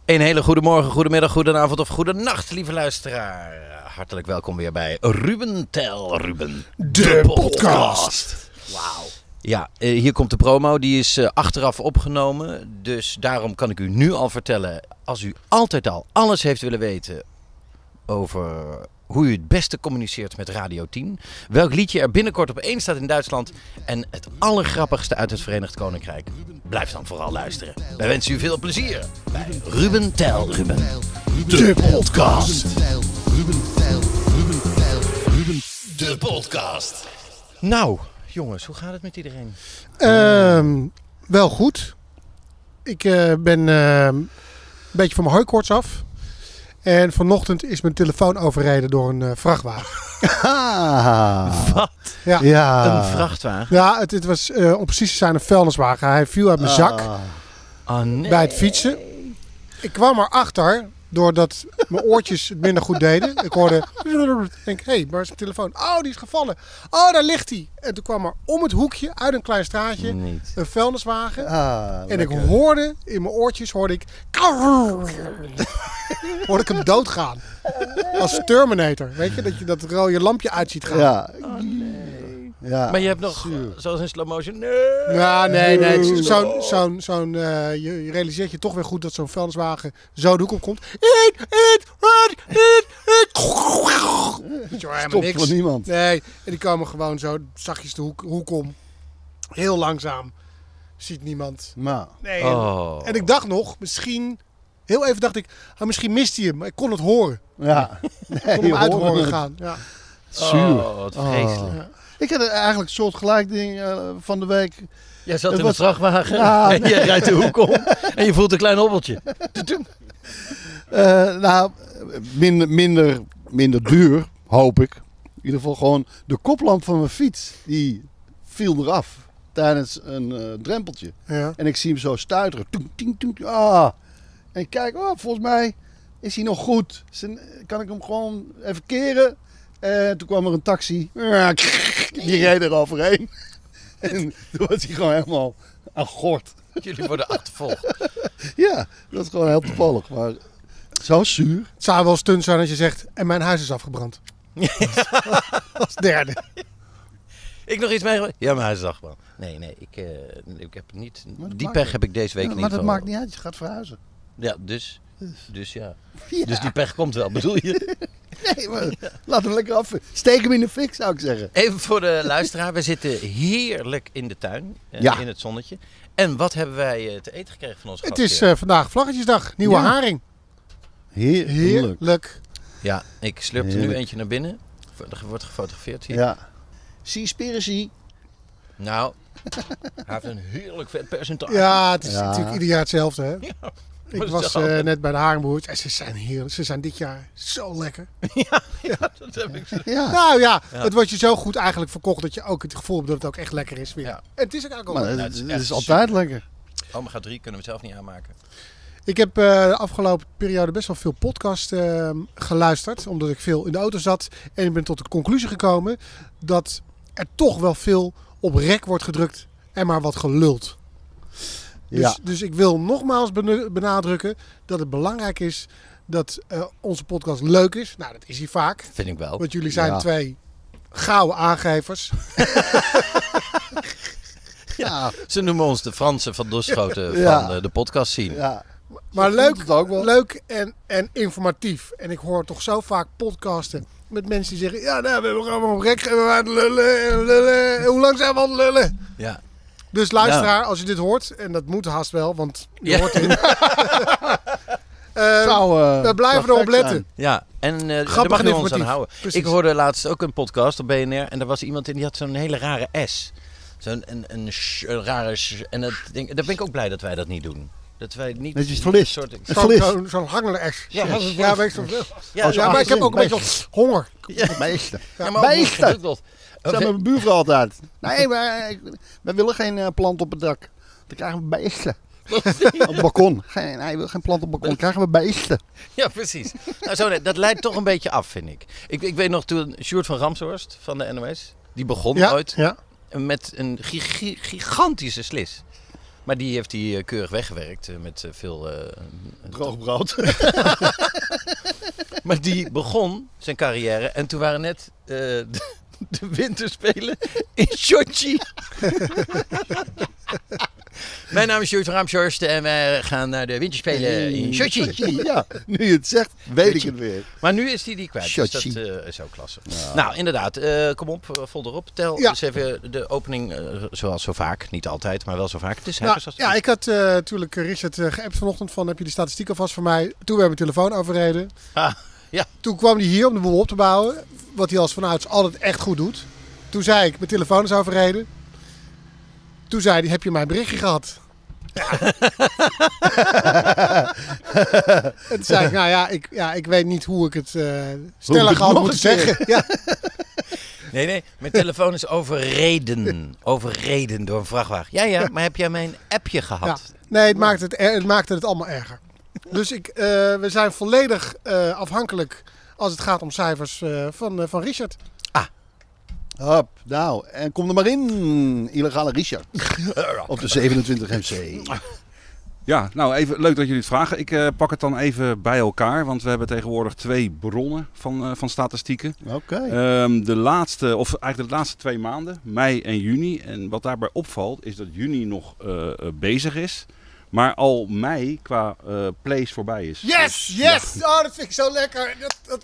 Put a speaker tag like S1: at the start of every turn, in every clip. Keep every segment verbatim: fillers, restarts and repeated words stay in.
S1: Een hele goede morgen, goedemiddag, goedenavond of goedenacht, lieve luisteraar. Hartelijk welkom weer bij Ruben Tel Ruben,
S2: de, de podcast.
S1: Wauw. Ja, hier komt de promo. Die is achteraf opgenomen. Dus daarom kan ik u nu al vertellen, als u altijd al alles heeft willen weten over hoe u het beste communiceert met Radio tien, welk liedje er binnenkort op één staat in Duitsland en het allergrappigste uit het Verenigd Koninkrijk. Blijf dan vooral luisteren. Wij wensen u veel plezier bij Ruben Tel Ruben,
S2: de podcast.
S1: Ruben Tel Ruben Tel Ruben, de podcast. Nou, jongens, hoe gaat het met iedereen?
S2: Uh, wel goed. Ik uh, ben uh, een beetje van mijn hooikoorts af. En vanochtend is mijn telefoon overreden door een uh, vrachtwagen.
S1: Ah, wat?
S2: Ja.
S1: ja. Een vrachtwagen?
S2: Ja, het, het was uh, om precies te zijn een vuilniswagen. Hij viel uit mijn ah. zak
S1: oh, nee.
S2: bij het fietsen. Ik kwam erachter doordat mijn oortjes het minder goed deden. Ik hoorde, ik denk, hé, hey, waar is mijn telefoon? Oh, die is gevallen. Oh, daar ligt hij. En toen kwam er om het hoekje, uit een klein straatje,
S1: Niet.
S2: een vuilniswagen.
S3: Ah,
S2: en ik hoorde, in mijn oortjes, hoorde ik, hoorde ik hem doodgaan. Als Terminator, weet je, dat je dat rode lampje uit ziet gaan.
S3: Ja.
S1: Oh, nee.
S3: Ja.
S1: Maar je hebt nog, Zuur. zoals in slow motion, nee.
S2: Ja, nee, nee. Zo'n, zo'n, zo'n, uh, je, je realiseert je toch weer goed dat zo'n vuilniswagen zo de hoek op komt. Eet, eet, eet, eet, eet.
S3: Stopt niks. Voor niemand.
S2: Nee, en die komen gewoon zo zachtjes de hoek, hoek om. Heel langzaam. Ziet niemand.
S3: Nou.
S2: Nee,
S1: oh.
S2: en, en ik dacht nog, misschien, heel even dacht ik, oh, misschien mist hij hem. Maar ik kon het horen.
S3: Ja.
S2: Nee, ik kon hem uit horen gaan. Ja.
S3: Zuur.
S1: Oh, wat vreselijk.
S2: Oh. Ja.
S3: Ik had eigenlijk een soort gelijk ding uh, van de week.
S1: Jij zat
S3: het
S1: in
S3: was...
S1: een vrachtwagen
S3: ja,
S1: en je rijdt de hoek om en je voelt een klein hobbeltje.
S3: uh, nou, minder, minder, minder duur, hoop ik. In ieder geval gewoon de koplamp van mijn fiets, die viel eraf tijdens een uh, drempeltje.
S2: Ja.
S3: En ik zie hem zo stuiteren. Toeng, ting, ting, ah. En ik kijk, oh, volgens mij is hij nog goed. Kan ik hem gewoon even keren? En toen kwam er een taxi. Die reed er overheen. En toen was hij gewoon helemaal aan gort.
S1: Jullie worden achtervolgd.
S3: Ja, dat is gewoon heel toevallig. Maar zo zuur.
S2: Het zou wel stunt zijn als je zegt, en mijn huis is afgebrand. Als derde.
S1: Ik nog iets meegemaakt? Ja, mijn huis is afgebrand. Nee, nee, ik, uh, ik heb niet. Die pech heb ik deze week
S3: ja,
S1: niet.
S3: Maar dat
S1: van.
S3: maakt niet uit, je gaat verhuizen.
S1: Ja, dus. Dus ja.
S3: ja.
S1: Dus die pech komt wel, bedoel je?
S3: Nee, maar ja. Laat hem lekker af. Steek hem in de fik, zou ik zeggen.
S1: Even voor de luisteraar. We zitten heerlijk in de tuin. Uh,
S3: ja.
S1: In het zonnetje. En wat hebben wij uh, te eten gekregen van onze
S2: Het
S1: gastheer?
S2: is uh, vandaag Vlaggetjesdag. Nieuwe ja. haring.
S3: Heerlijk.
S2: Heerlijk.
S1: Ja, ik slurp er nu eentje naar binnen. Er wordt gefotografeerd hier.
S3: Ja. Seaspiracy.
S1: Nou, hij heeft een heerlijk vet percentage.
S2: Ja, het is
S3: ja.
S2: natuurlijk ieder jaar hetzelfde, hè?
S1: Ja.
S2: Ik was uh, net bij de haringbroers en ze zijn heerlijk. Ze zijn dit jaar zo lekker.
S1: Ja, ja dat heb ik zo.
S2: Ja. Nou ja, ja, het wordt je zo goed eigenlijk verkocht dat je ook het gevoel hebt dat het ook echt lekker is weer. Ja. En het is ook eigenlijk
S3: maar
S2: ook
S3: het,
S2: lekker.
S3: het is altijd lekker.
S1: Omega drie kunnen we zelf niet aanmaken.
S2: Ik heb uh, de afgelopen periode best wel veel podcast uh, geluisterd. Omdat ik veel in de auto zat. En ik ben tot de conclusie gekomen dat er toch wel veel op rek wordt gedrukt en maar wat geluld. Dus, ja. dus ik wil nogmaals benadrukken dat het belangrijk is dat uh, onze podcast leuk is. Nou, dat is hij vaak.
S1: Vind ik wel.
S2: Want jullie zijn
S3: ja.
S2: twee gouden aangevers.
S1: Ja, ze noemen ons de Fransen van Dosschoten
S3: ja.
S1: van de podcast zien.
S3: Ja.
S2: Maar leuk, ook wel. leuk en, en informatief. En ik hoor toch zo vaak podcasten met mensen die zeggen, ja, nou, we hebben allemaal op rek, we aan het lullen en lullen. Hoe lang zijn we aan het lullen?
S1: Ja.
S2: Dus luisteraar, ja. als je dit hoort, en dat moet haast wel, want je ja. hoort het. uh,
S3: Zou, uh,
S2: we blijven erop letten.
S3: Zijn.
S1: Ja, en uh,
S2: grappig
S1: daar mag
S2: en
S1: je ons aan houden.
S2: Precies.
S1: Ik hoorde laatst ook een podcast op B N R en er was iemand in die had zo'n hele rare S. Zo'n een, een, sh, een rare sh, en dat ding, daar ben ik ook blij dat wij dat niet doen. Dat wij niet...
S3: Dat je verliest.
S2: Zo'n zo, zo, zo hangende S.
S1: Ja,
S2: ja, ja, weet je,
S1: ja,
S2: ja, maar ik heb ook een beetje honger.
S3: Ja, meester.
S1: Ja, maar meester. Dat
S3: zei mijn buurvrouw altijd. Nee, wij, wij willen geen uh, plant op het dak. Dan krijgen we beesten. Op het balkon. Geen, nee, wil geen plant op het balkon. Dan krijgen we beesten.
S1: Ja, precies. Nou, zo, dat leidt toch een beetje af, vind ik. Ik, ik weet nog toen Sjoerd van Ramshorst van de N O S, die begon
S2: ja,
S1: ooit
S2: ja.
S1: met een gig- gigantische slis. Maar die heeft hij uh, keurig weggewerkt uh, met uh, veel... Uh,
S3: Droog brood.
S1: Maar die begon zijn carrière en toen waren net uh, de, de winterspelen in Sochi. Mijn naam is Sjoerd van Ramshorst en wij gaan naar de winterspelen in Sochi.
S3: Ja, nu je het zegt, weet Sochi. Ik het weer.
S1: Maar nu is hij die kwijt, Sochi. Dus dat uh, is ook klasse. Ja. Nou, inderdaad, uh, kom op, vol erop. Tel ja. eens even de opening, uh, zoals zo vaak. Niet altijd, maar wel zo vaak. Het is
S2: nou, ja, ik had uh, natuurlijk Richard uh, geappt vanochtend van, heb je die statistiek alvast voor mij? Toen werd mijn telefoon overreden.
S1: Ah, ja.
S2: Toen kwam hij hier om de boel op te bouwen, wat hij als vanouds altijd echt goed doet. Toen zei ik, mijn telefoon is overreden. Toen zei hij, heb je mijn berichtje gehad? Ja. En toen zei ik, nou ja ik, ja, ik weet niet hoe ik het uh, stellig had moeten zeggen. Ja.
S1: Nee, nee, mijn telefoon is overreden. Overreden door een vrachtwagen. Ja, ja, maar heb jij mijn appje gehad?
S2: Ja. Nee, het maakte het, het maakte het allemaal erger. Dus ik, uh, we zijn volledig uh, afhankelijk als het gaat om cijfers uh, van, uh, van Richard.
S1: Ah.
S3: Hop, nou, en kom er maar in, illegale Richard. Op de zevenentwintig M C.
S4: Ja, nou even leuk dat jullie het vragen. Ik uh, pak het dan even bij elkaar, want we hebben tegenwoordig twee bronnen van, uh, van statistieken.
S3: Oké. Okay.
S4: Um, de laatste, of eigenlijk de laatste twee maanden, mei en juni. En wat daarbij opvalt is dat juni nog uh, bezig is. Maar al mei qua uh, plays voorbij is.
S2: Yes, dus, yes! Ja. Oh, dat vind ik zo lekker. Dat, dat,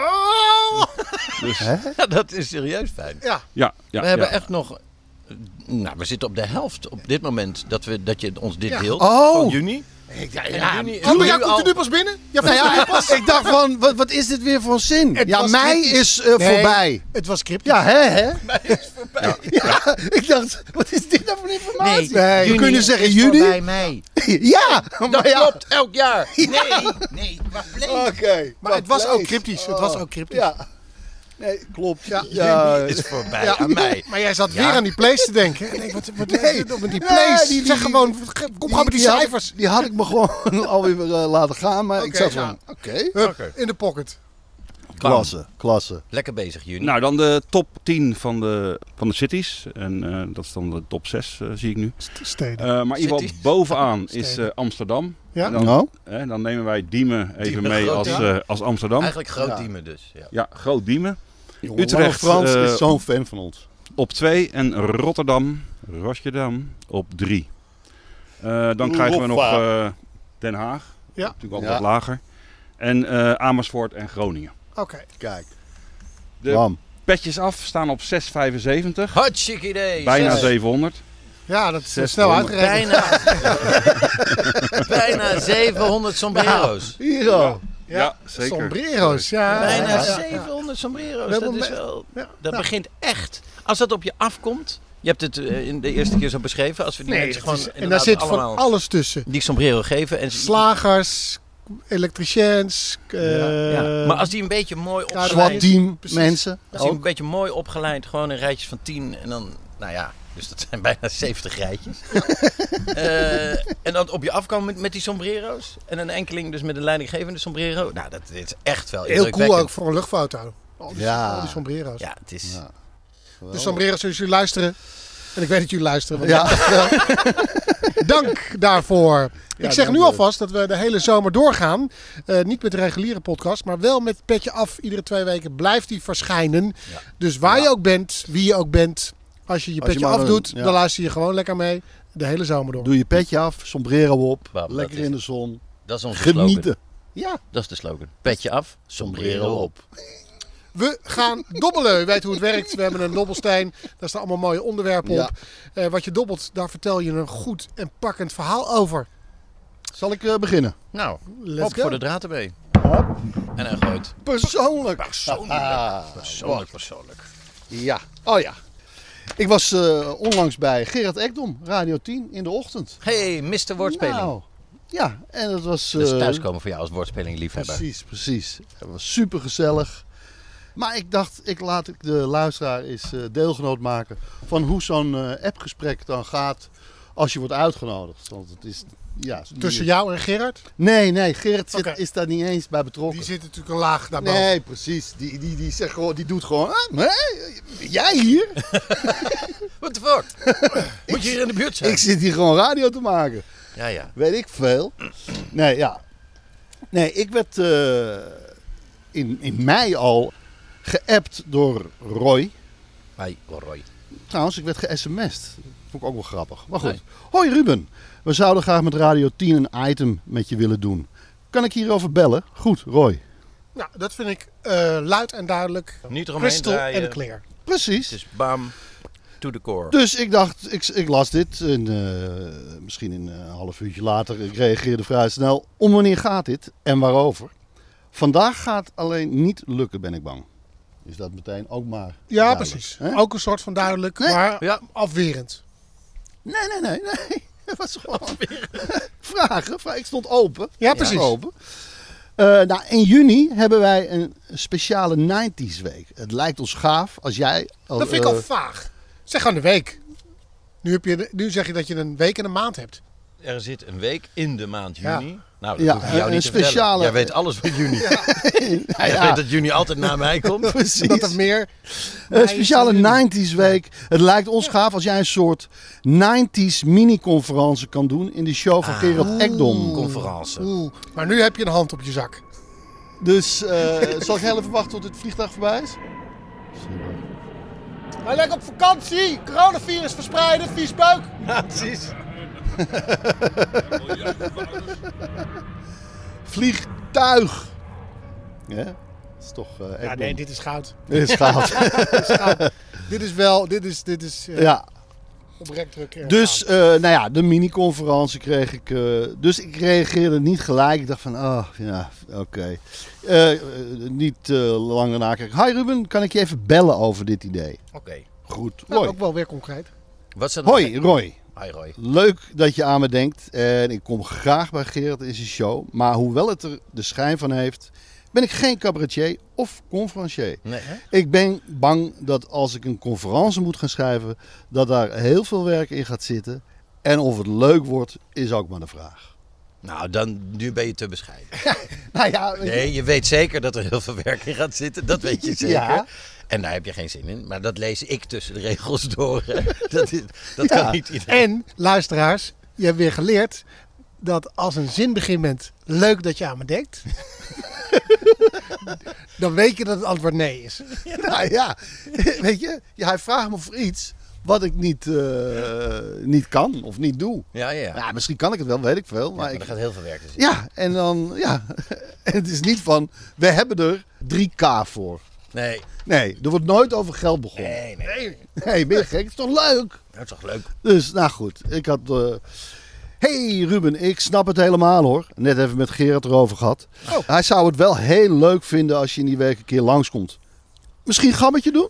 S2: oh.
S1: Dus, ja, dat is serieus fijn.
S2: Ja.
S4: Ja, ja,
S1: we hebben
S4: ja.
S1: echt nog... Nou, we zitten op de helft op dit moment dat, we, dat je ons dit
S2: ja.
S1: deelt.
S3: Oh.
S1: Van juni.
S2: Ja, ja. juni oh, maar jij komt er nu pas binnen? Ja,
S3: nou ja, pas. Ik dacht van, wat, wat is dit weer voor zin? Het ja, mei cryptisch. Is uh, nee, voorbij.
S2: Het was cryptisch.
S3: Ja, hè, hè?
S1: Mei is voorbij.
S3: Ja. Ja, ik dacht, wat is dit nou voor informatie?
S1: Nee, nee.
S3: We kunnen zeggen juni.
S1: Voorbij mei.
S3: Ja,
S1: dat
S3: maar ja.
S1: klopt elk jaar. Nee, nee, maar
S3: Oké. Okay,
S2: maar het was ook cryptisch. Het was ook cryptisch.
S3: Ja. Nee, klopt.
S2: Ja,
S1: ja. is voorbij ja. aan mij.
S2: Maar jij zat ja. weer aan die plays te denken. Ik denk, wat, wat nee. is dit met die plays? Nee, die, die, zeg gewoon, kom gewoon met die, die cijfers.
S3: Had, die had ik me gewoon alweer uh, laten gaan, maar okay, ik zat van, oké.
S2: Okay. Okay. In de pocket.
S3: Klasse, klasse.
S1: Lekker bezig, juni.
S4: Nou, dan de top tien van de, van de cities. En uh, dat is dan de top zes, uh, zie ik nu.
S2: Steden.
S4: Uh, maar in ieder geval bovenaan is uh, Amsterdam.
S2: Ja?
S4: En dan,
S3: no.
S4: uh, dan nemen wij Diemen even
S1: Diemen
S4: mee
S1: groot,
S4: als,
S1: ja.
S4: uh, als Amsterdam.
S1: Eigenlijk groot
S3: ja.
S1: Diemen dus. Ja,
S4: ja groot Diemen.
S3: Jongen,
S4: Utrecht
S3: Frans
S4: uh,
S3: is zo'n fan van ons.
S4: Op twee en Rotterdam, Rotterdam op drie. Uh, dan krijgen we nog uh, Den Haag,
S2: ja.
S4: natuurlijk altijd
S3: ja.
S4: wat lager. En uh, Amersfoort en Groningen.
S2: Oké. Okay.
S3: Kijk.
S4: De Bam. Petjes af staan op zes komma vijfenzeventig.
S1: Hartstikke idee.
S4: Bijna
S1: zes.
S4: zevenhonderd.
S2: Ja, dat is snel uitgerekend.
S1: Bijna, bijna zevenhonderd sombrero's.
S3: Hier zo.
S4: Ja, ja, ja, zeker.
S2: Sombrero's, ja.
S1: Bijna
S2: ja,
S1: zevenhonderd sombrero's.
S2: Ja.
S1: Dat, is wel,
S2: ja.
S1: dat
S2: ja.
S1: begint echt. Als dat op je afkomt. Je hebt het uh, in de eerste keer zo beschreven. Als we die
S2: nee,
S1: mensen gewoon
S2: is, en daar zit
S1: allemaal
S2: van alles tussen.
S1: Die sombrero geven. En
S2: slagers, elektriciëns. Uh,
S1: ja, ja. Maar als die een beetje mooi opgeleid...
S3: SWAT team mensen.
S1: Als die een beetje mooi opgeleid. Gewoon in rijtjes van tien. En dan, nou ja... Dus dat zijn bijna zeventig rijtjes. uh, en dan op je afkomen met, met die sombrero's. En een enkeling dus met een leidinggevende sombrero. Nou, dat is echt wel
S2: heel cool ook voor een luchtfoto. Al die,
S3: ja.
S2: al die sombrero's.
S1: Ja, het is... Ja.
S2: De sombrero's, zoals jullie luisteren. En ik weet dat jullie luisteren.
S3: Ja.
S2: Dank daarvoor.
S3: Ja,
S2: ik zeg
S3: dank
S2: nu
S3: je.
S2: alvast dat we de hele zomer doorgaan. Uh, niet met de reguliere podcast, maar wel met Petje Af. Iedere twee weken blijft die verschijnen. Ja. Dus waar ja. je ook bent, wie je ook bent... Als je je
S3: Als
S2: petje
S3: je
S2: afdoet,
S3: ja.
S2: dan luister je gewoon lekker mee. De hele zomer door.
S3: Doe je petje af, sombrero op,
S1: Bam,
S3: lekker in de zon.
S1: Dat is onze
S3: Genieten.
S1: slogan.
S3: Ja.
S1: Dat is de slogan. Petje af, sombrero op.
S2: We gaan dobbelen. U weet hoe het werkt. We hebben een dobbelsteen. Daar staan allemaal mooie onderwerpen
S3: ja.
S2: op. Uh, wat je dobbelt, daar vertel je een goed en pakkend verhaal over.
S3: Zal ik uh, beginnen?
S1: Nou,
S2: Let's
S1: op
S2: go.
S1: voor de draad erbij. En hij gooit.
S3: Persoonlijk.
S1: Persoonlijk.
S3: Ah,
S1: persoonlijk, persoonlijk.
S3: Ja. Oh ja. Ik was uh, onlangs bij Gerard Ekdom, Radio tien, in de ochtend.
S1: Hey, mister Woordspeling.
S3: Nou, ja, en dat was... Uh,
S1: dus thuiskomen voor jou als woordspeling-liefhebber.
S3: Precies, precies. Het was super gezellig. Maar ik dacht, ik laat ik de luisteraar eens uh, deelgenoot maken van hoe zo'n uh, appgesprek dan gaat als je wordt uitgenodigd. Want het is Ja,
S2: Tussen jou en Gerard?
S3: Nee, nee, Gerrit zit,
S2: Oké.
S3: is daar niet eens bij betrokken.
S2: Die zit natuurlijk een laag daarboven.
S3: Nee, precies. Die, die, die, zegt gewoon, die doet gewoon... Ah, nee, jij hier?
S1: What the fuck? Moet je hier in de buurt zijn?
S3: Ik zit hier gewoon radio te maken.
S1: Ja, ja.
S3: Weet ik veel. Nee, ja. Nee, ik werd uh, in, in mei al geappt door Roy.
S1: Hi, Roy.
S3: Trouwens, ik werd ge-sms'd. Vond ik ook wel grappig. Maar goed.
S1: Nee.
S3: Hoi Ruben. We zouden graag met Radio tien een item met je willen doen. Kan ik hierover bellen? Goed, Roy.
S2: Nou, dat vind ik uh, luid en duidelijk.
S1: Niet eromheen
S2: Crystal
S1: draaien.
S2: en clear.
S3: Precies.
S1: Het is bam, to the core.
S3: Dus ik dacht, ik, ik las dit. En, uh, misschien een uh, half uurtje later. Ik reageerde vrij snel. Om wanneer gaat dit en waarover? Vandaag gaat alleen niet lukken, ben ik bang. Is dat meteen ook maar
S2: Ja,
S3: duidelijk,
S2: precies.
S3: hè?
S2: Ook een soort van duidelijk,
S3: Nee.
S2: maar
S1: Ja.
S2: afwerend.
S3: Nee, nee, nee, nee. Het was gewoon vragen. Vragen. Ik stond open.
S2: Ja, precies.
S3: Open. Uh, nou, in juni hebben wij een speciale nineties week. Het lijkt ons gaaf als jij... Als,
S2: Dat vind ik
S3: uh,
S2: al vaag. Zeg aan de week. Nu, heb je, nu zeg je dat je een week en een maand hebt.
S1: Er zit een week in de maand
S2: Ja.
S1: juni. Nou, dat
S3: Ja,
S1: hoef ik jou
S3: een
S1: niet te vertellen.
S3: speciale-
S1: Jij weet alles van juni.
S3: ja,
S1: Jij
S3: ja,
S1: weet dat juni altijd na mij komt.
S3: precies.
S2: Dat er meer...
S3: Een speciale nineties week. Het lijkt ons gaaf als jij een soort nineties mini-conferentie kan doen in de show van
S1: Ah.
S3: Gerard Ekdom.
S1: Conferentie.
S2: Oeh, maar nu heb je een hand op je zak.
S3: Dus uh, zal ik heel even wachten tot het vliegtuig voorbij is?
S2: Hij lijkt op vakantie. Coronavirus verspreiden, vies buik.
S1: Ja, precies.
S3: Vliegtuig! Ja, dat is toch uh,
S2: Ja,
S3: Ekdom.
S2: nee, dit is goud.
S3: Dit is gaaf.
S2: Dit is goud. Dit is wel, dit is, dit is uh,
S3: Ja,
S2: oprecht druk. erg
S3: dus
S2: goud.
S3: uh, nou ja, de mini-conferentie kreeg ik. Uh, dus ik reageerde niet gelijk. Ik dacht van, oh ja, oké. Okay. Uh, uh, niet uh, lang daarna kreeg ik. Hi Ruben, kan ik je even bellen over dit idee?
S1: Oké.
S3: Goed,
S2: Nou,
S3: Roy.
S2: ook wel weer concreet.
S1: Wat is dat?
S3: Hoi Roy.
S1: Hi Roy.
S3: Leuk dat je aan me denkt. En ik kom graag bij Gerard in zijn show. Maar hoewel het er de schijn van heeft, ben ik geen cabaretier of conferencier.
S1: Nee, hè?
S3: Ik ben bang dat als ik een conferentie moet gaan schrijven, dat daar heel veel werk in gaat zitten. En of het leuk wordt, is ook maar de vraag.
S1: Nou, dan, nu ben je te bescheiden.
S3: Nou ja, weet je-
S1: Nee, je weet zeker dat er heel veel werk in gaat zitten. Dat weet je zeker.
S3: Ja.
S1: En daar heb je geen zin in. Maar dat lees ik tussen de regels door. Hè. Dat, is, dat
S3: Ja.
S1: kan niet iedereen.
S2: En, luisteraars, je hebt weer geleerd dat als een zin begint met leuk dat je aan me denkt, dan weet je dat het antwoord nee is.
S3: nou ja, weet je, ja, hij vraagt me voor iets wat ik niet, eh, niet kan of niet doe.
S1: Ja, ja. ja.
S3: Ja, misschien kan ik het wel, weet ik veel.
S1: Ja,
S3: Maar
S1: maar
S3: ik,
S1: er gaat heel veel werk in zitten.
S3: ja, en dan, ja, het is niet van, we hebben er drie k voor.
S1: Nee.
S3: Nee, er wordt nooit over geld begonnen.
S1: Nee, nee.
S2: Nee.
S3: Nee, ben je gek? Het is toch leuk?
S1: Dat is toch leuk?
S3: Dus, nou goed, ik had... eh, hey Ruben, ik snap het helemaal hoor. Net even met Gerard erover gehad.
S2: Oh.
S3: Hij zou het wel heel leuk vinden als je in die week een keer langskomt. Misschien een gammetje doen?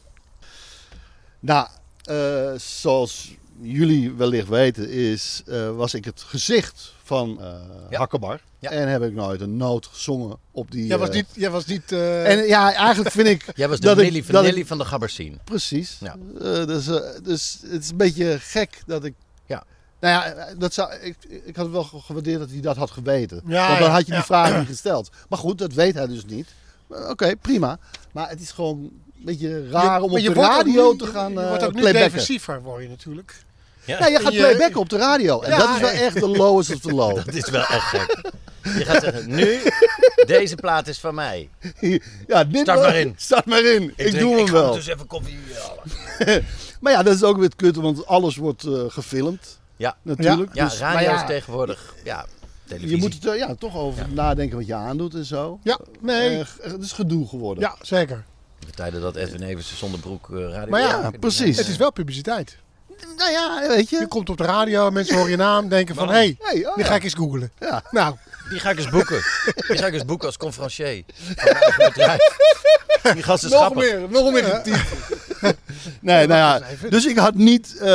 S3: Nou, eh, zoals jullie wellicht weten is, eh, was ik het gezicht van eh
S1: Ja.
S3: Hakkebar.
S1: Ja.
S3: En heb ik nooit een noot gezongen op die...
S2: Jij was
S3: eh,
S2: niet... Jij was niet uh,
S3: En ja, eigenlijk vind ik...
S1: Jij was de
S3: dat ik-
S1: Millie van
S3: dat ik-
S1: Nelly van de Gabbersien.
S3: Precies.
S1: Ja.
S3: Eh, dus, eh, dus het is een beetje gek dat ik...
S1: Ja.
S3: Nou ja, dat zou, ik, ik had wel gewaardeerd dat hij dat had geweten.
S2: Ja,
S3: Want dan
S2: ja,
S3: had je die
S2: ja.
S3: vraag niet gesteld. Maar goed, dat weet hij dus niet. Eh, Oké, prima. Maar het is gewoon een beetje raar om
S2: maar
S3: op
S2: je
S3: de
S2: wordt ook
S3: radio
S2: nu-
S3: te gaan
S2: Je
S3: uh,
S2: wordt ook nu
S3: playbacken.
S2: defensiever, word je natuurlijk.
S1: Ja.
S3: Ja, je gaat
S2: Je-
S3: playbacken op de radio. En
S2: Ja,
S3: dat is wel
S2: ja.
S3: echt de lowest of the low.
S1: Dat is wel echt gek. Je gaat zeggen, nu, deze plaat is van mij.
S3: Ja, dit
S1: Start
S3: wel-
S1: maar in.
S3: Start maar in. Ik,
S1: drink-
S3: doe
S1: ik
S3: hem
S1: ga
S3: wel.
S1: dus even koffie halen.
S3: Maar ja, dat is ook weer het kutte, want alles wordt eh, gefilmd.
S1: Ja,
S3: Natuurlijk.
S1: ja
S3: Dus-
S1: radio
S3: maar
S1: is
S3: ja,
S1: tegenwoordig. Ja, televisie.
S3: je moet het er ja, toch over nadenken wat je aandoet en zo.
S2: Ja, nee.
S3: Eh, het is gedoe geworden.
S2: Ja, zeker.
S1: De tijden dat Edwin Evers zonder broek uh, radio...
S2: Maar ja,
S3: Ja, precies.
S2: Het is wel publiciteit.
S3: Nou ja, weet je.
S2: Je komt op de radio, mensen horen je naam, denken van, hé, hey,
S3: Hey, oh
S2: die
S3: ja.
S2: ga ik eens googlen.
S3: Ja.
S2: Nou,
S1: Die ga ik eens boeken. Die ga ik eens boeken als conferencier. Van mijn eigen bedrijf. Die gast is
S3: Nog
S1: grappig.
S3: meer, nog meer getiefd. Nee, nou ja,
S2: wacht eens even.
S3: dus ik had niet... eh,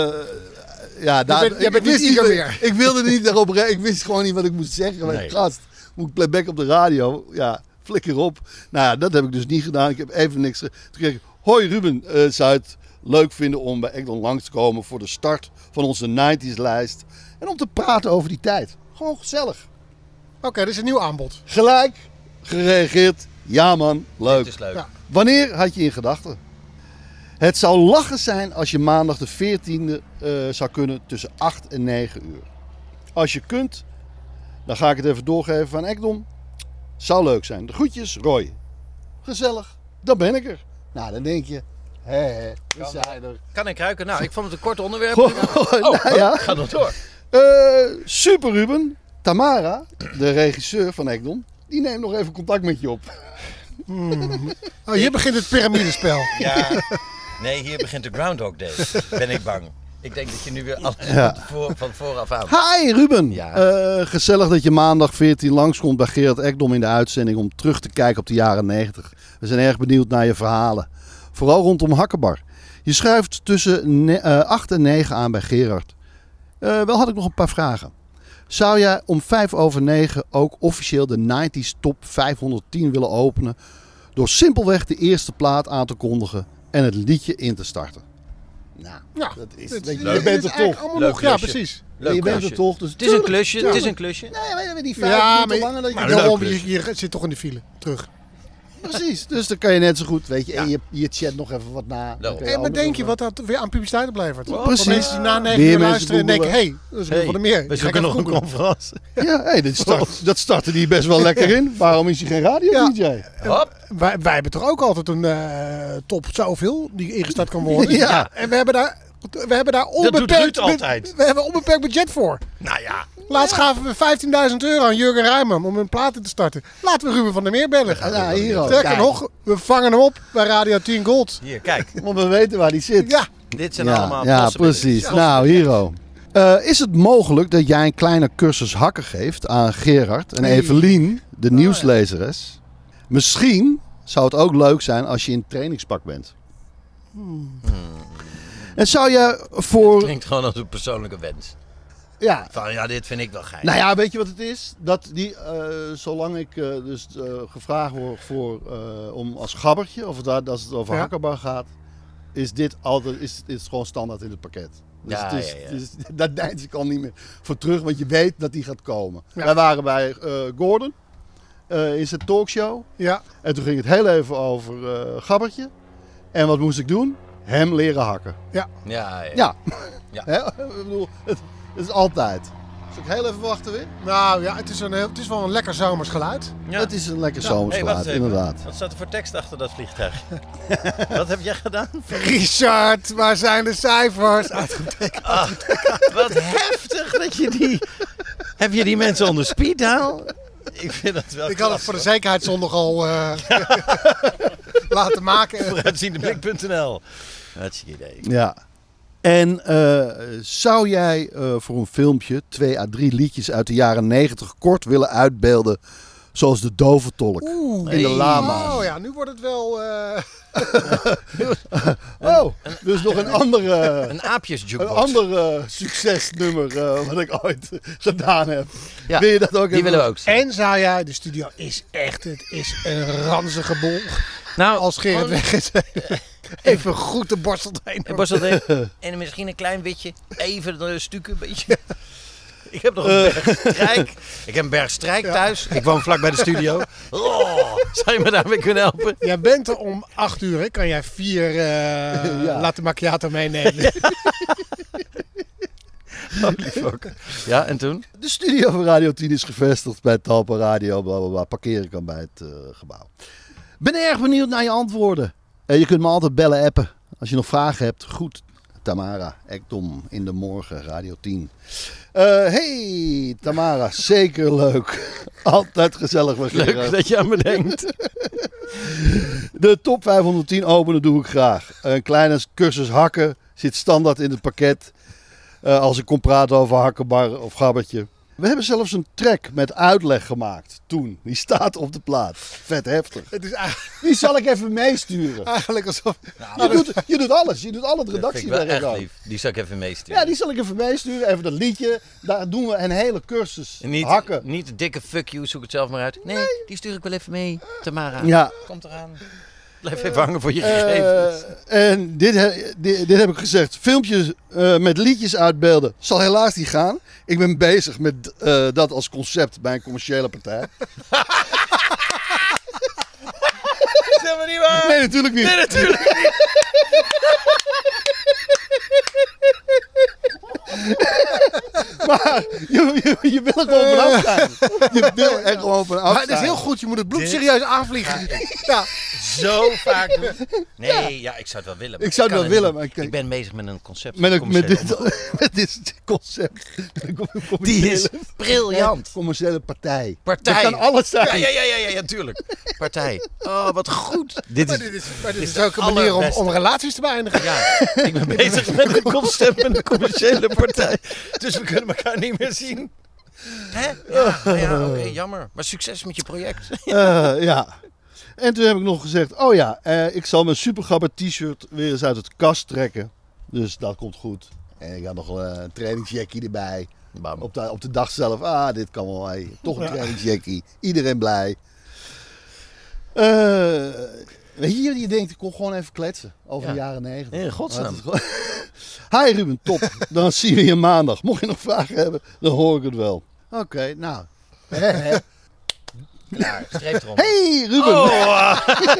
S3: ja, daar,
S2: bent- jij
S3: ik
S2: bent niet
S3: wist
S2: Iger
S3: niet-
S2: meer.
S3: Ik wilde niet daarop re- Ik wist gewoon niet wat ik moest zeggen. Maar
S1: Nee.
S3: gast, moet ik playback op de radio? Ja, flikker op. Nou ja, dat heb ik dus niet gedaan. Ik heb even niks... ge- Toen kreeg ik, hoi Ruben, eh, Zuid, leuk vinden om bij Ekdom langs te komen voor de start van onze nineties lijst. En om te praten over die tijd. Gewoon gezellig.
S2: Oké, okay, dit is een nieuw aanbod.
S3: Gelijk gereageerd. Ja man, leuk.
S1: Dit is leuk.
S2: Ja.
S3: Wanneer had je in gedachten? Het zou lachen zijn als je maandag de veertiende uh, zou kunnen tussen acht en negen uur. Als je kunt, dan ga ik het even doorgeven van Ekdom. Zou leuk zijn. De groetjes, Roy. Gezellig, dan ben ik er. Nou, dan denk je, hé, hé, we zijn er.
S1: Kan ik ruiken? Nou, ik vond het een kort onderwerp.
S3: Goh,
S1: Oh,
S3: nou ja.
S1: ga nog door.
S3: Uh, super Ruben. Tamara, de regisseur van Ekdom, die neemt nog even contact met je op.
S2: Hmm. Oh, hier begint het piramidespel.
S1: Ja, nee, hier begint de Groundhog Day. Ben ik bang. Ik denk dat je nu weer alles
S3: Ja.
S1: voor, van vooraf aan.
S3: Hi Ruben.
S1: Ja.
S3: Uh, gezellig dat je maandag veertien langskomt bij Gerard Ekdom in de uitzending om terug te kijken op de jaren negentig. We zijn erg benieuwd naar je verhalen. Vooral rondom Hakkebar. Je schuift tussen ne- uh, acht en negen aan bij Gerard. Uh, wel had ik nog een paar vragen. Zou jij om vijf over negen ook officieel de nineties top vijfhonderdtien willen openen door simpelweg de eerste plaat aan te kondigen en het liedje in te starten? Nou,
S2: Ja,
S3: dat is,
S2: dit-
S3: weet je,
S2: dit
S3: je bent
S2: is
S3: er
S2: eigenlijk
S3: toch.
S2: allemaal
S1: Leuk
S2: nog, ja,
S1: klusje.
S2: precies.
S1: Leuk
S3: je bent
S1: klusje.
S3: er toch. Dus
S1: Het is een klusje, het is
S3: tuurlijk.
S1: een klusje.
S3: Nee, weet je, die vijf
S2: Ja,
S3: minuten
S2: maar,
S3: langer dat je
S1: maar
S3: doorloopt.
S1: leuk
S2: daarom,
S1: klusje.
S2: je, je zit toch in de file. Terug.
S3: Precies, dus dan kan je net zo goed, weet je,
S1: Ja.
S3: en je, je chat nog even wat na. Dan
S1: Nou.
S3: kun
S2: Hey, maar
S3: andere
S2: denk je
S3: dingen-
S2: wat dat weer aan publiciteit oplevert?
S1: Oh,
S2: Voor
S3: precies.
S2: mensen die na negen
S3: Weer
S2: uur
S3: mensen
S2: luisteren en denken, hé,
S3: googelen.
S2: hey, dat is
S1: Hey,
S2: Ruben van der Meer.
S1: we
S2: Die ga ik
S1: zoeken nog
S2: even
S1: een
S2: googelen.
S1: conferentie.
S3: Ja, hey, dit start, dat startte die best wel lekker in. Waarom is hij geen radio-dj?
S2: Ja.
S1: Hop.
S2: Wij, wij hebben toch ook altijd een eh, top zoveel die ingestart kan worden.
S3: Ja.
S2: En we hebben daar, we hebben daar
S1: doet
S2: onbeperkt,
S1: Ruud
S2: bu-
S1: altijd.
S2: we hebben onbeperkt budget voor.
S1: Nou ja.
S2: Laatst gaven we vijftienduizend euro aan Jurgen Rijman om een platen te starten. Laten we Ruben van der Meer bellen.
S3: Ja, hier ook.
S2: Sterker
S3: Kijk,
S2: nog, we vangen hem op bij Radio tien Gold.
S1: Hier, kijk.
S3: want we weten waar die zit.
S2: Ja,
S1: Dit zijn
S3: ja,
S1: allemaal
S3: ja
S1: possibilities.
S3: precies. Nou, Hiro. Uh, is het mogelijk dat jij een kleine cursus hakken geeft aan Gerard en
S2: Nee.
S3: Evelien, de
S2: ja.
S3: nieuwslezeres? Misschien zou het ook leuk zijn als je in trainingspak bent. En zou je voor...
S1: Klinkt gewoon als een persoonlijke wens.
S3: Ja,
S1: Van ja, dit vind ik wel geil.
S3: nou ja, weet je wat het is? Dat die, eh, zolang ik eh, dus eh, gevraagd word voor, eh, om als gabbertje, of het, daar- als het over
S2: Ja.
S3: hakkerbar gaat, is dit altijd is, is het gewoon standaard in het pakket. Dus
S1: Ja,
S3: het is,
S1: ja, ja.
S3: het is- daar deins ik al niet meer voor terug, want je weet dat die gaat komen.
S2: Ja.
S3: Wij waren bij eh, Gordon eh, in zijn talkshow
S2: ja.
S3: en toen ging het heel even over eh, gabbertje. En wat moest ik doen? Hem leren hakken.
S1: Ja, ja.
S3: Ja,
S1: Ja.
S3: Hè? Ik bedoel, het, het is altijd. Zal ik heel even wachten weer?
S2: Nou ja, het is, een, heel- het is wel een lekker zomers geluid.
S1: Ja.
S3: Het is een lekker
S1: Hey,
S3: zomersgeluid,
S1: wacht even.
S3: inderdaad.
S1: Wat staat er voor tekst achter dat vliegtuig? Wat heb jij gedaan?
S2: Richard, waar zijn de cijfers? Uitgetekend.
S1: Ah, wat heftig dat je die... Heb je die mensen onder speed dial? Ik vind dat wel
S2: Ik had het voor de zekerheid zondag al eh, laten maken.
S1: Vooruitziendeblik punt n l. Hartstikke idee.
S3: Ja. En eh, zou jij eh, voor een filmpje twee à drie liedjes uit de jaren negentig kort willen uitbeelden, zoals de doventolk
S2: Oeh.
S3: in de
S1: Hey.
S3: lama's?
S2: Oh ja, nu wordt het wel... eh,
S3: Oh, dus nog een andere,
S1: Een aapjes
S3: een
S1: jukebox.
S3: ander eh, succesnummer eh, wat ik ooit gedaan heb.
S1: Ja,
S3: Wil je dat ook
S1: Die
S3: even?
S1: willen we ook zien.
S2: En zou jij, de studio is echt, het is een ranzige bol.
S1: Nou,
S2: Als Gerrit
S1: gewoon-
S2: weg is, even goed de borstel heen.
S1: En borstel erin. En misschien een klein witje. Even een stuk een beetje. Ik heb nog een
S3: Eh.
S1: berg strijk. Ik heb een berg strijk thuis. Ik woon vlak bij de studio. Oh, zou je me daarmee kunnen helpen?
S2: Jij bent er om acht uur, hè? Kan jij vier eh
S3: Ja.
S2: latte macchiato meenemen?
S1: Holy fuck. Ja, en toen?
S3: De studio van Radio tien is gevestigd bij Talpa Radio, bla bla bla. Parkeren kan bij het eh, gebouw. Ben erg benieuwd naar je antwoorden. Eh, je kunt me altijd bellen, appen. Als je nog vragen hebt, goed. Tamara, Ekdom, in de morgen, Radio tien. Eh, hey, Tamara, zeker leuk. Altijd gezellig met
S1: Leuk
S3: Gerard.
S1: dat je aan me denkt.
S3: De top vijfhonderdtien openen doe ik graag. Een kleine cursus hakken zit standaard in het pakket. Eh, als ik kom praten over hakkenbar of gabbertje. We hebben zelfs een track met uitleg gemaakt toen. Die staat op de plaat. Vet heftig.
S2: Het is eigenlijk,
S3: Die zal ik even meesturen.
S2: eigenlijk alsof...
S3: Je doet, je doet alles. Je doet al het
S1: Dat vind ik wel
S3: redactiewerk
S1: echt
S3: aan.
S1: lief. Die zou ik even meesturen.
S3: Ja, die zal ik even meesturen. Even dat liedje. Daar doen we een hele cursus
S1: En niet,
S3: hakken.
S1: niet dikke fuck you, zoek het zelf maar uit. Nee, die stuur ik wel even mee, Tamara.
S3: Ja.
S1: Komt eraan. Blijf even hangen voor je gegevens.
S3: Uh, en dit, he, dit, dit heb ik gezegd. Filmpjes uh, met liedjes uitbeelden zal helaas niet gaan. Ik ben bezig met uh, dat als concept bij een commerciële partij.
S1: Dat is helemaal niet waar.
S3: Nee, natuurlijk niet.
S1: Nee, natuurlijk niet.
S3: Maar je, je, je wil er gewoon vanaf zijn. Je wil er gewoon vanaf zijn.
S2: Maar het is heel goed, je moet het bloed serieus aanvliegen. Ja.
S1: Zo vaak doen. Nee, ja, ik zou het wel willen.
S3: Ik zou het wel
S1: kan
S3: willen,
S1: niet.
S3: maar ik,
S1: Ik ben bezig met een concept.
S3: met, een, met,
S1: commerciële
S3: dit, met dit concept.
S1: Die is briljant.
S3: Commerciële partij.
S1: Partij.
S3: Dat kan alles zijn.
S1: Ja, ja, ja, ja, ja, ja, tuurlijk. Partij. Oh, wat goed. Dit
S2: Maar
S1: is,
S2: dit is, maar dit
S1: is
S2: is
S1: de
S2: ook een manier om,
S1: allerbeste.
S2: om relaties te beëindigen.
S1: ja, ik ben bezig met een concept met een commerciële partij. Dus we kunnen elkaar niet meer zien. Hè? Ja, nou ja, oké, jammer. Maar succes met je project.
S3: Uh, ja. En toen heb ik nog gezegd, oh ja, uh, ik zal mijn supergabber t-shirt weer eens uit het kast trekken. Dus dat komt goed. En ik had nog uh, een trainingsjackie erbij.
S1: Bam.
S3: Op de, op de dag zelf, ah, dit kan wel. Hey. Toch een
S2: Ja.
S3: trainingsjackie. Iedereen blij. Uh, weet je, je denkt, ik kon gewoon even kletsen over
S1: Ja.
S3: de jaren negentig.
S1: In godsnaam.
S3: Maar het is gewoon- Hi Ruben, top. Dan zien we je maandag. Mocht je nog vragen hebben, dan hoor ik het wel. Oké, okay, nou.
S1: Klaar, streep eronder.
S3: Hey Ruben.
S1: Oh.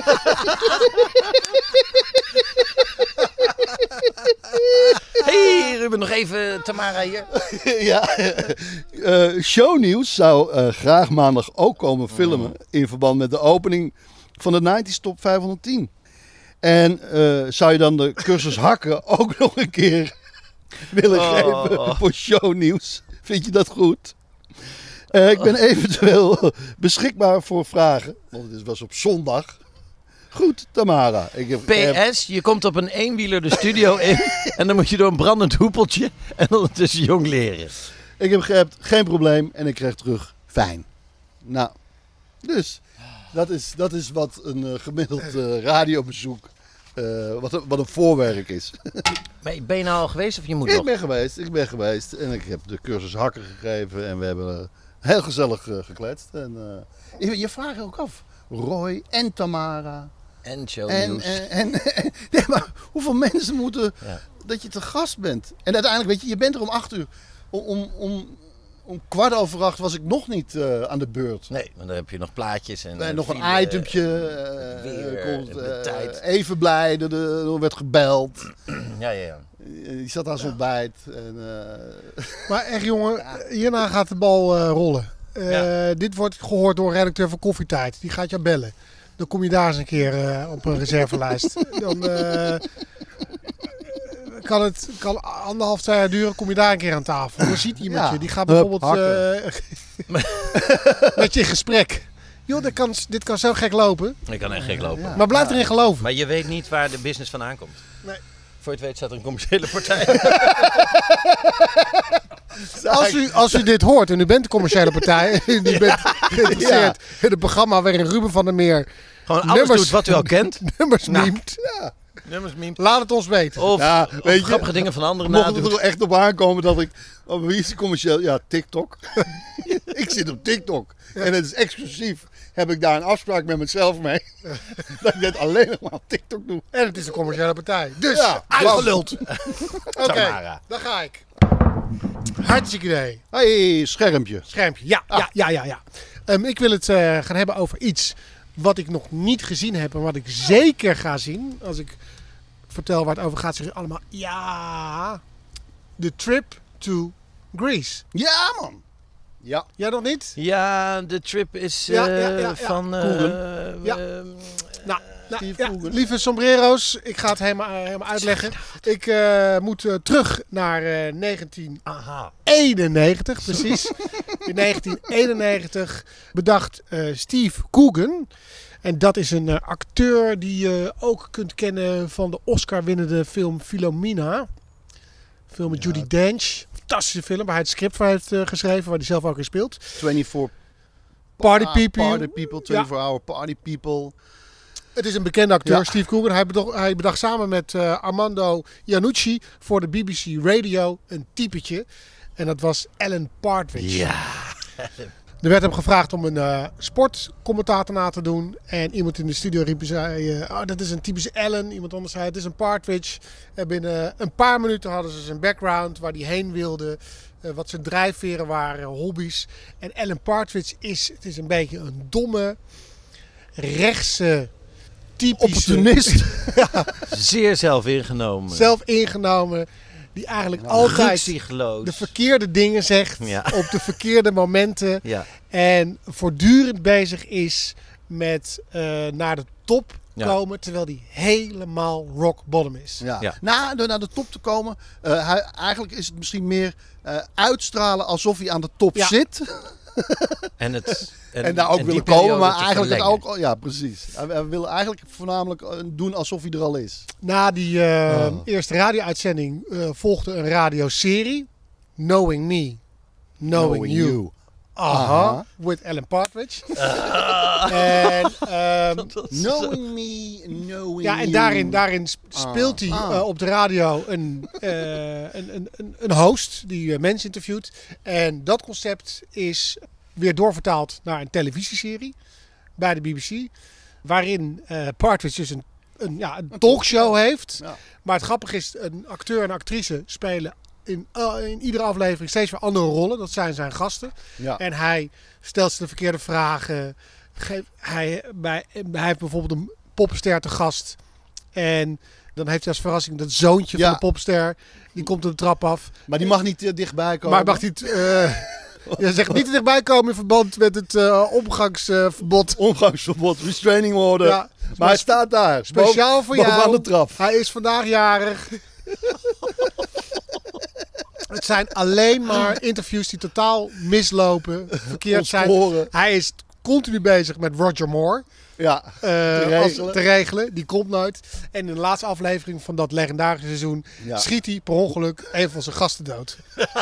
S1: Hey Ruben, nog even Tamara hier.
S3: Ja, uh, Shownieuws zou uh, graag maandag ook komen filmen in verband met de opening van de nineties Top vijfhonderdtien. En uh, zou je dan de cursus hakken ook nog een keer willen
S1: Oh.
S3: geven voor Shownieuws? Vind je dat goed? Uh, ik ben eventueel beschikbaar voor vragen, want het was op zondag. Goed, Tamara. Ik heb,
S1: P S, je komt op een eenwieler de studio in en dan moet je door een brandend hoepeltje en ondertussen jong leren.
S3: Ik heb geappt, geen probleem. En ik kreeg terug, fijn. Nou, dus dat is, dat is wat een uh, gemiddeld uh, radiobezoek, uh, wat, een, wat een voorwerk is.
S1: Maar ben je nou al geweest of je moet
S3: Ik
S1: nog?
S3: ben geweest, ik ben geweest. En ik heb de cursus hakken gegeven. En we hebben uh, heel gezellig uh, gekletst. En, uh, je, je vraagt ook af, Roy en Tamara.
S1: En
S3: En,
S1: shownieuws.
S3: en, en, en nee, maar hoeveel mensen moeten
S1: Ja.
S3: dat je te gast bent? En uiteindelijk, weet je, je bent er om acht uur. Om, om, om, om kwart over acht was ik nog niet uh, aan de beurt.
S1: Nee, want dan heb je nog plaatjes en...
S3: En
S1: uh,
S3: nog een
S1: file,
S3: itempje.
S1: uh,
S3: Uh,
S1: weer,
S3: komt,
S1: en de
S3: uh,
S1: tijd.
S3: Even blij, er, er werd gebeld.
S1: Ja, ja, ja.
S3: Die zat aan zijn ontbijt. En, uh,
S2: Maar echt jongen, hierna gaat de bal uh, rollen. Uh,
S1: Ja.
S2: Dit wordt gehoord door een redacteur van Koffietijd. Die gaat jou bellen. Dan kom je daar eens een keer uh, op een reservelijst. Dan uh, kan het kan anderhalf, twee jaar duren. Kom je daar een keer aan tafel. Dan ziet iemand
S3: Ja.
S2: je. Die gaat
S3: Hup,
S2: bijvoorbeeld uh, met je in gesprek. Joh, dit kan, dit kan zo gek lopen.
S1: Ik kan echt gek lopen.
S3: Ja.
S2: Maar blijf erin geloven.
S1: Maar je weet niet waar de business vandaan komt.
S2: Nee.
S1: Voor je het weet staat er een commerciële partij.
S2: Als u, als u dit hoort en u bent een commerciële partij. En u bent geïnteresseerd in het programma waarin Ruben van der Meer
S1: Gewoon alles
S2: Nummers-
S1: doet wat u al kent.
S2: nummers
S1: Nou.
S2: meemt.
S1: Nummers meme.
S2: Laat het ons weten.
S1: Of,
S3: Ja,
S1: of
S3: weet je,
S1: grappige dingen van anderen
S3: mocht het
S1: nadoet.
S3: er echt op aankomen dat ik... Oh, wie is de commercieel? Ja, TikTok. Ik zit op TikTok. En het is exclusief. Heb ik daar een afspraak met mezelf mee. Dat ik dit alleen nog maar op TikTok doe.
S2: En het is een commerciële partij. Dus,
S3: Ja,
S2: uitgeluld. Oké,
S1: Tamara.
S2: dan ga ik. Hartstikke idee.
S3: Hey, schermpje.
S2: Schermpje. Ja, ja, ja, ja. ja. Um, ik wil het uh, gaan hebben over iets wat ik nog niet gezien heb. En wat ik zeker ga zien. Als ik vertel waar het over gaat, zeg je allemaal ja. The Trip to Greece.
S3: Ja, man. Ja.
S2: Jij nog niet?
S1: Ja, de trip is
S2: Ja,
S1: eh,
S2: ja, ja, ja.
S1: van... eh,
S3: Koeren.
S2: Ja.
S1: ehm,
S2: Nou, nou
S3: Steve
S2: ja,
S3: Coogan.
S2: lieve sombrero's, ik ga het helemaal, uh, helemaal uitleggen. Ik uh, moet uh, terug naar uh, negentien
S1: aha.
S2: eenennegentig, precies. In negentien eenennegentig bedacht uh, Steve Coogan. En dat is een uh, acteur die je ook kunt kennen van de Oscar-winnende film Philomena. Film met
S3: Ja.
S2: Judi Dench. Fantastische film waar hij het script voor heeft uh, geschreven, waar hij zelf ook in speelt.
S3: vierentwintig
S2: Party
S3: Ah,
S2: People.
S3: Party People, vierentwintig hour Party People.
S2: Het is een bekende acteur,
S3: Ja.
S2: Steve Coogan. Hij bedacht, hij bedacht samen met uh, Armando Iannucci voor de B B C Radio een typetje. En dat was Alan Partridge.
S1: Ja.
S2: Er werd hem gevraagd om een uh, sportcommentator na te doen. En iemand in de studio riep en zei, uh, oh, dat is een typische Ellen. Iemand anders zei, het is een Partridge. En binnen een paar minuten hadden ze zijn background, waar hij heen wilde. Uh, wat zijn drijfveren waren, hobby's. En Alan Partridge is, het is een beetje een domme, rechtse, typische...
S3: Opportunist.
S2: ja,
S1: Zeer zelfingenomen.
S2: zelf ingenomen. Die eigenlijk altijd
S1: Ruksigloos.
S2: de verkeerde dingen zegt.
S1: Ja.
S2: Op de verkeerde momenten.
S1: Ja.
S2: En voortdurend bezig is met uh, naar de top
S1: Ja.
S2: komen. Terwijl die helemaal rock bottom is.
S3: Ja.
S1: Ja.
S3: Na, door naar de top te komen, uh, hij, eigenlijk is het misschien meer uh, uitstralen alsof hij aan de top
S2: Ja.
S3: zit.
S1: En, het,
S3: En,
S1: en,
S3: daar ook
S1: en
S3: willen
S1: die
S3: komen,
S1: periode
S3: maar
S1: te
S3: eigenlijk het
S1: verlengen.
S3: ook... Ja, precies. Hij, hij wil eigenlijk voornamelijk uh, doen alsof hij er al is.
S2: Na die uh,
S3: Oh.
S2: eerste radio-uitzending uh, volgde een radioserie. Knowing Me, Knowing, You. Aha.
S3: Aha.
S2: With Alan Partridge. En, um,
S3: Knowing me, knowing
S2: ja, en
S3: you.
S2: daarin, daarin sp- speelt hij
S3: Ah.
S2: uh, op de radio een, uh, een, een, een, een host die uh, mensen interviewt. En dat concept is weer doorvertaald naar een televisieserie bij de B B C. Waarin uh, Partridge dus een, een, ja, een talkshow heeft.
S3: Ja.
S2: Maar het grappige is, een acteur en actrice spelen in, uh, in iedere aflevering steeds weer andere rollen. Dat zijn zijn gasten.
S3: Ja.
S2: En hij stelt ze de verkeerde vragen. Geef, hij, bij, hij heeft bijvoorbeeld een popster te gast. En dan heeft hij als verrassing dat zoontje
S3: Ja.
S2: van de popster. Die komt op de trap af.
S3: Maar die mag niet uh, dichtbij komen.
S2: Maar mag niet... Uh, je zegt niet te dichtbij komen in verband met het uh, omgangsverbod.
S3: Omgangsverbod, restraining order.
S2: Ja,
S3: maar hij staat daar.
S2: speciaal
S3: boven,
S2: voor
S3: bovenaan
S2: jou.
S3: de trap.
S2: Hij is vandaag jarig. Het zijn alleen maar interviews die totaal mislopen, verkeerd zijn.
S3: Ontsporen.
S2: Hij is continu bezig met Roger Moore
S3: Ja,
S2: uh,
S3: te
S2: als-
S3: regelen.
S2: te regelen. Die komt nooit. En in de laatste aflevering van dat legendarische seizoen
S3: Ja.
S2: schiet hij per ongeluk een van zijn gasten dood.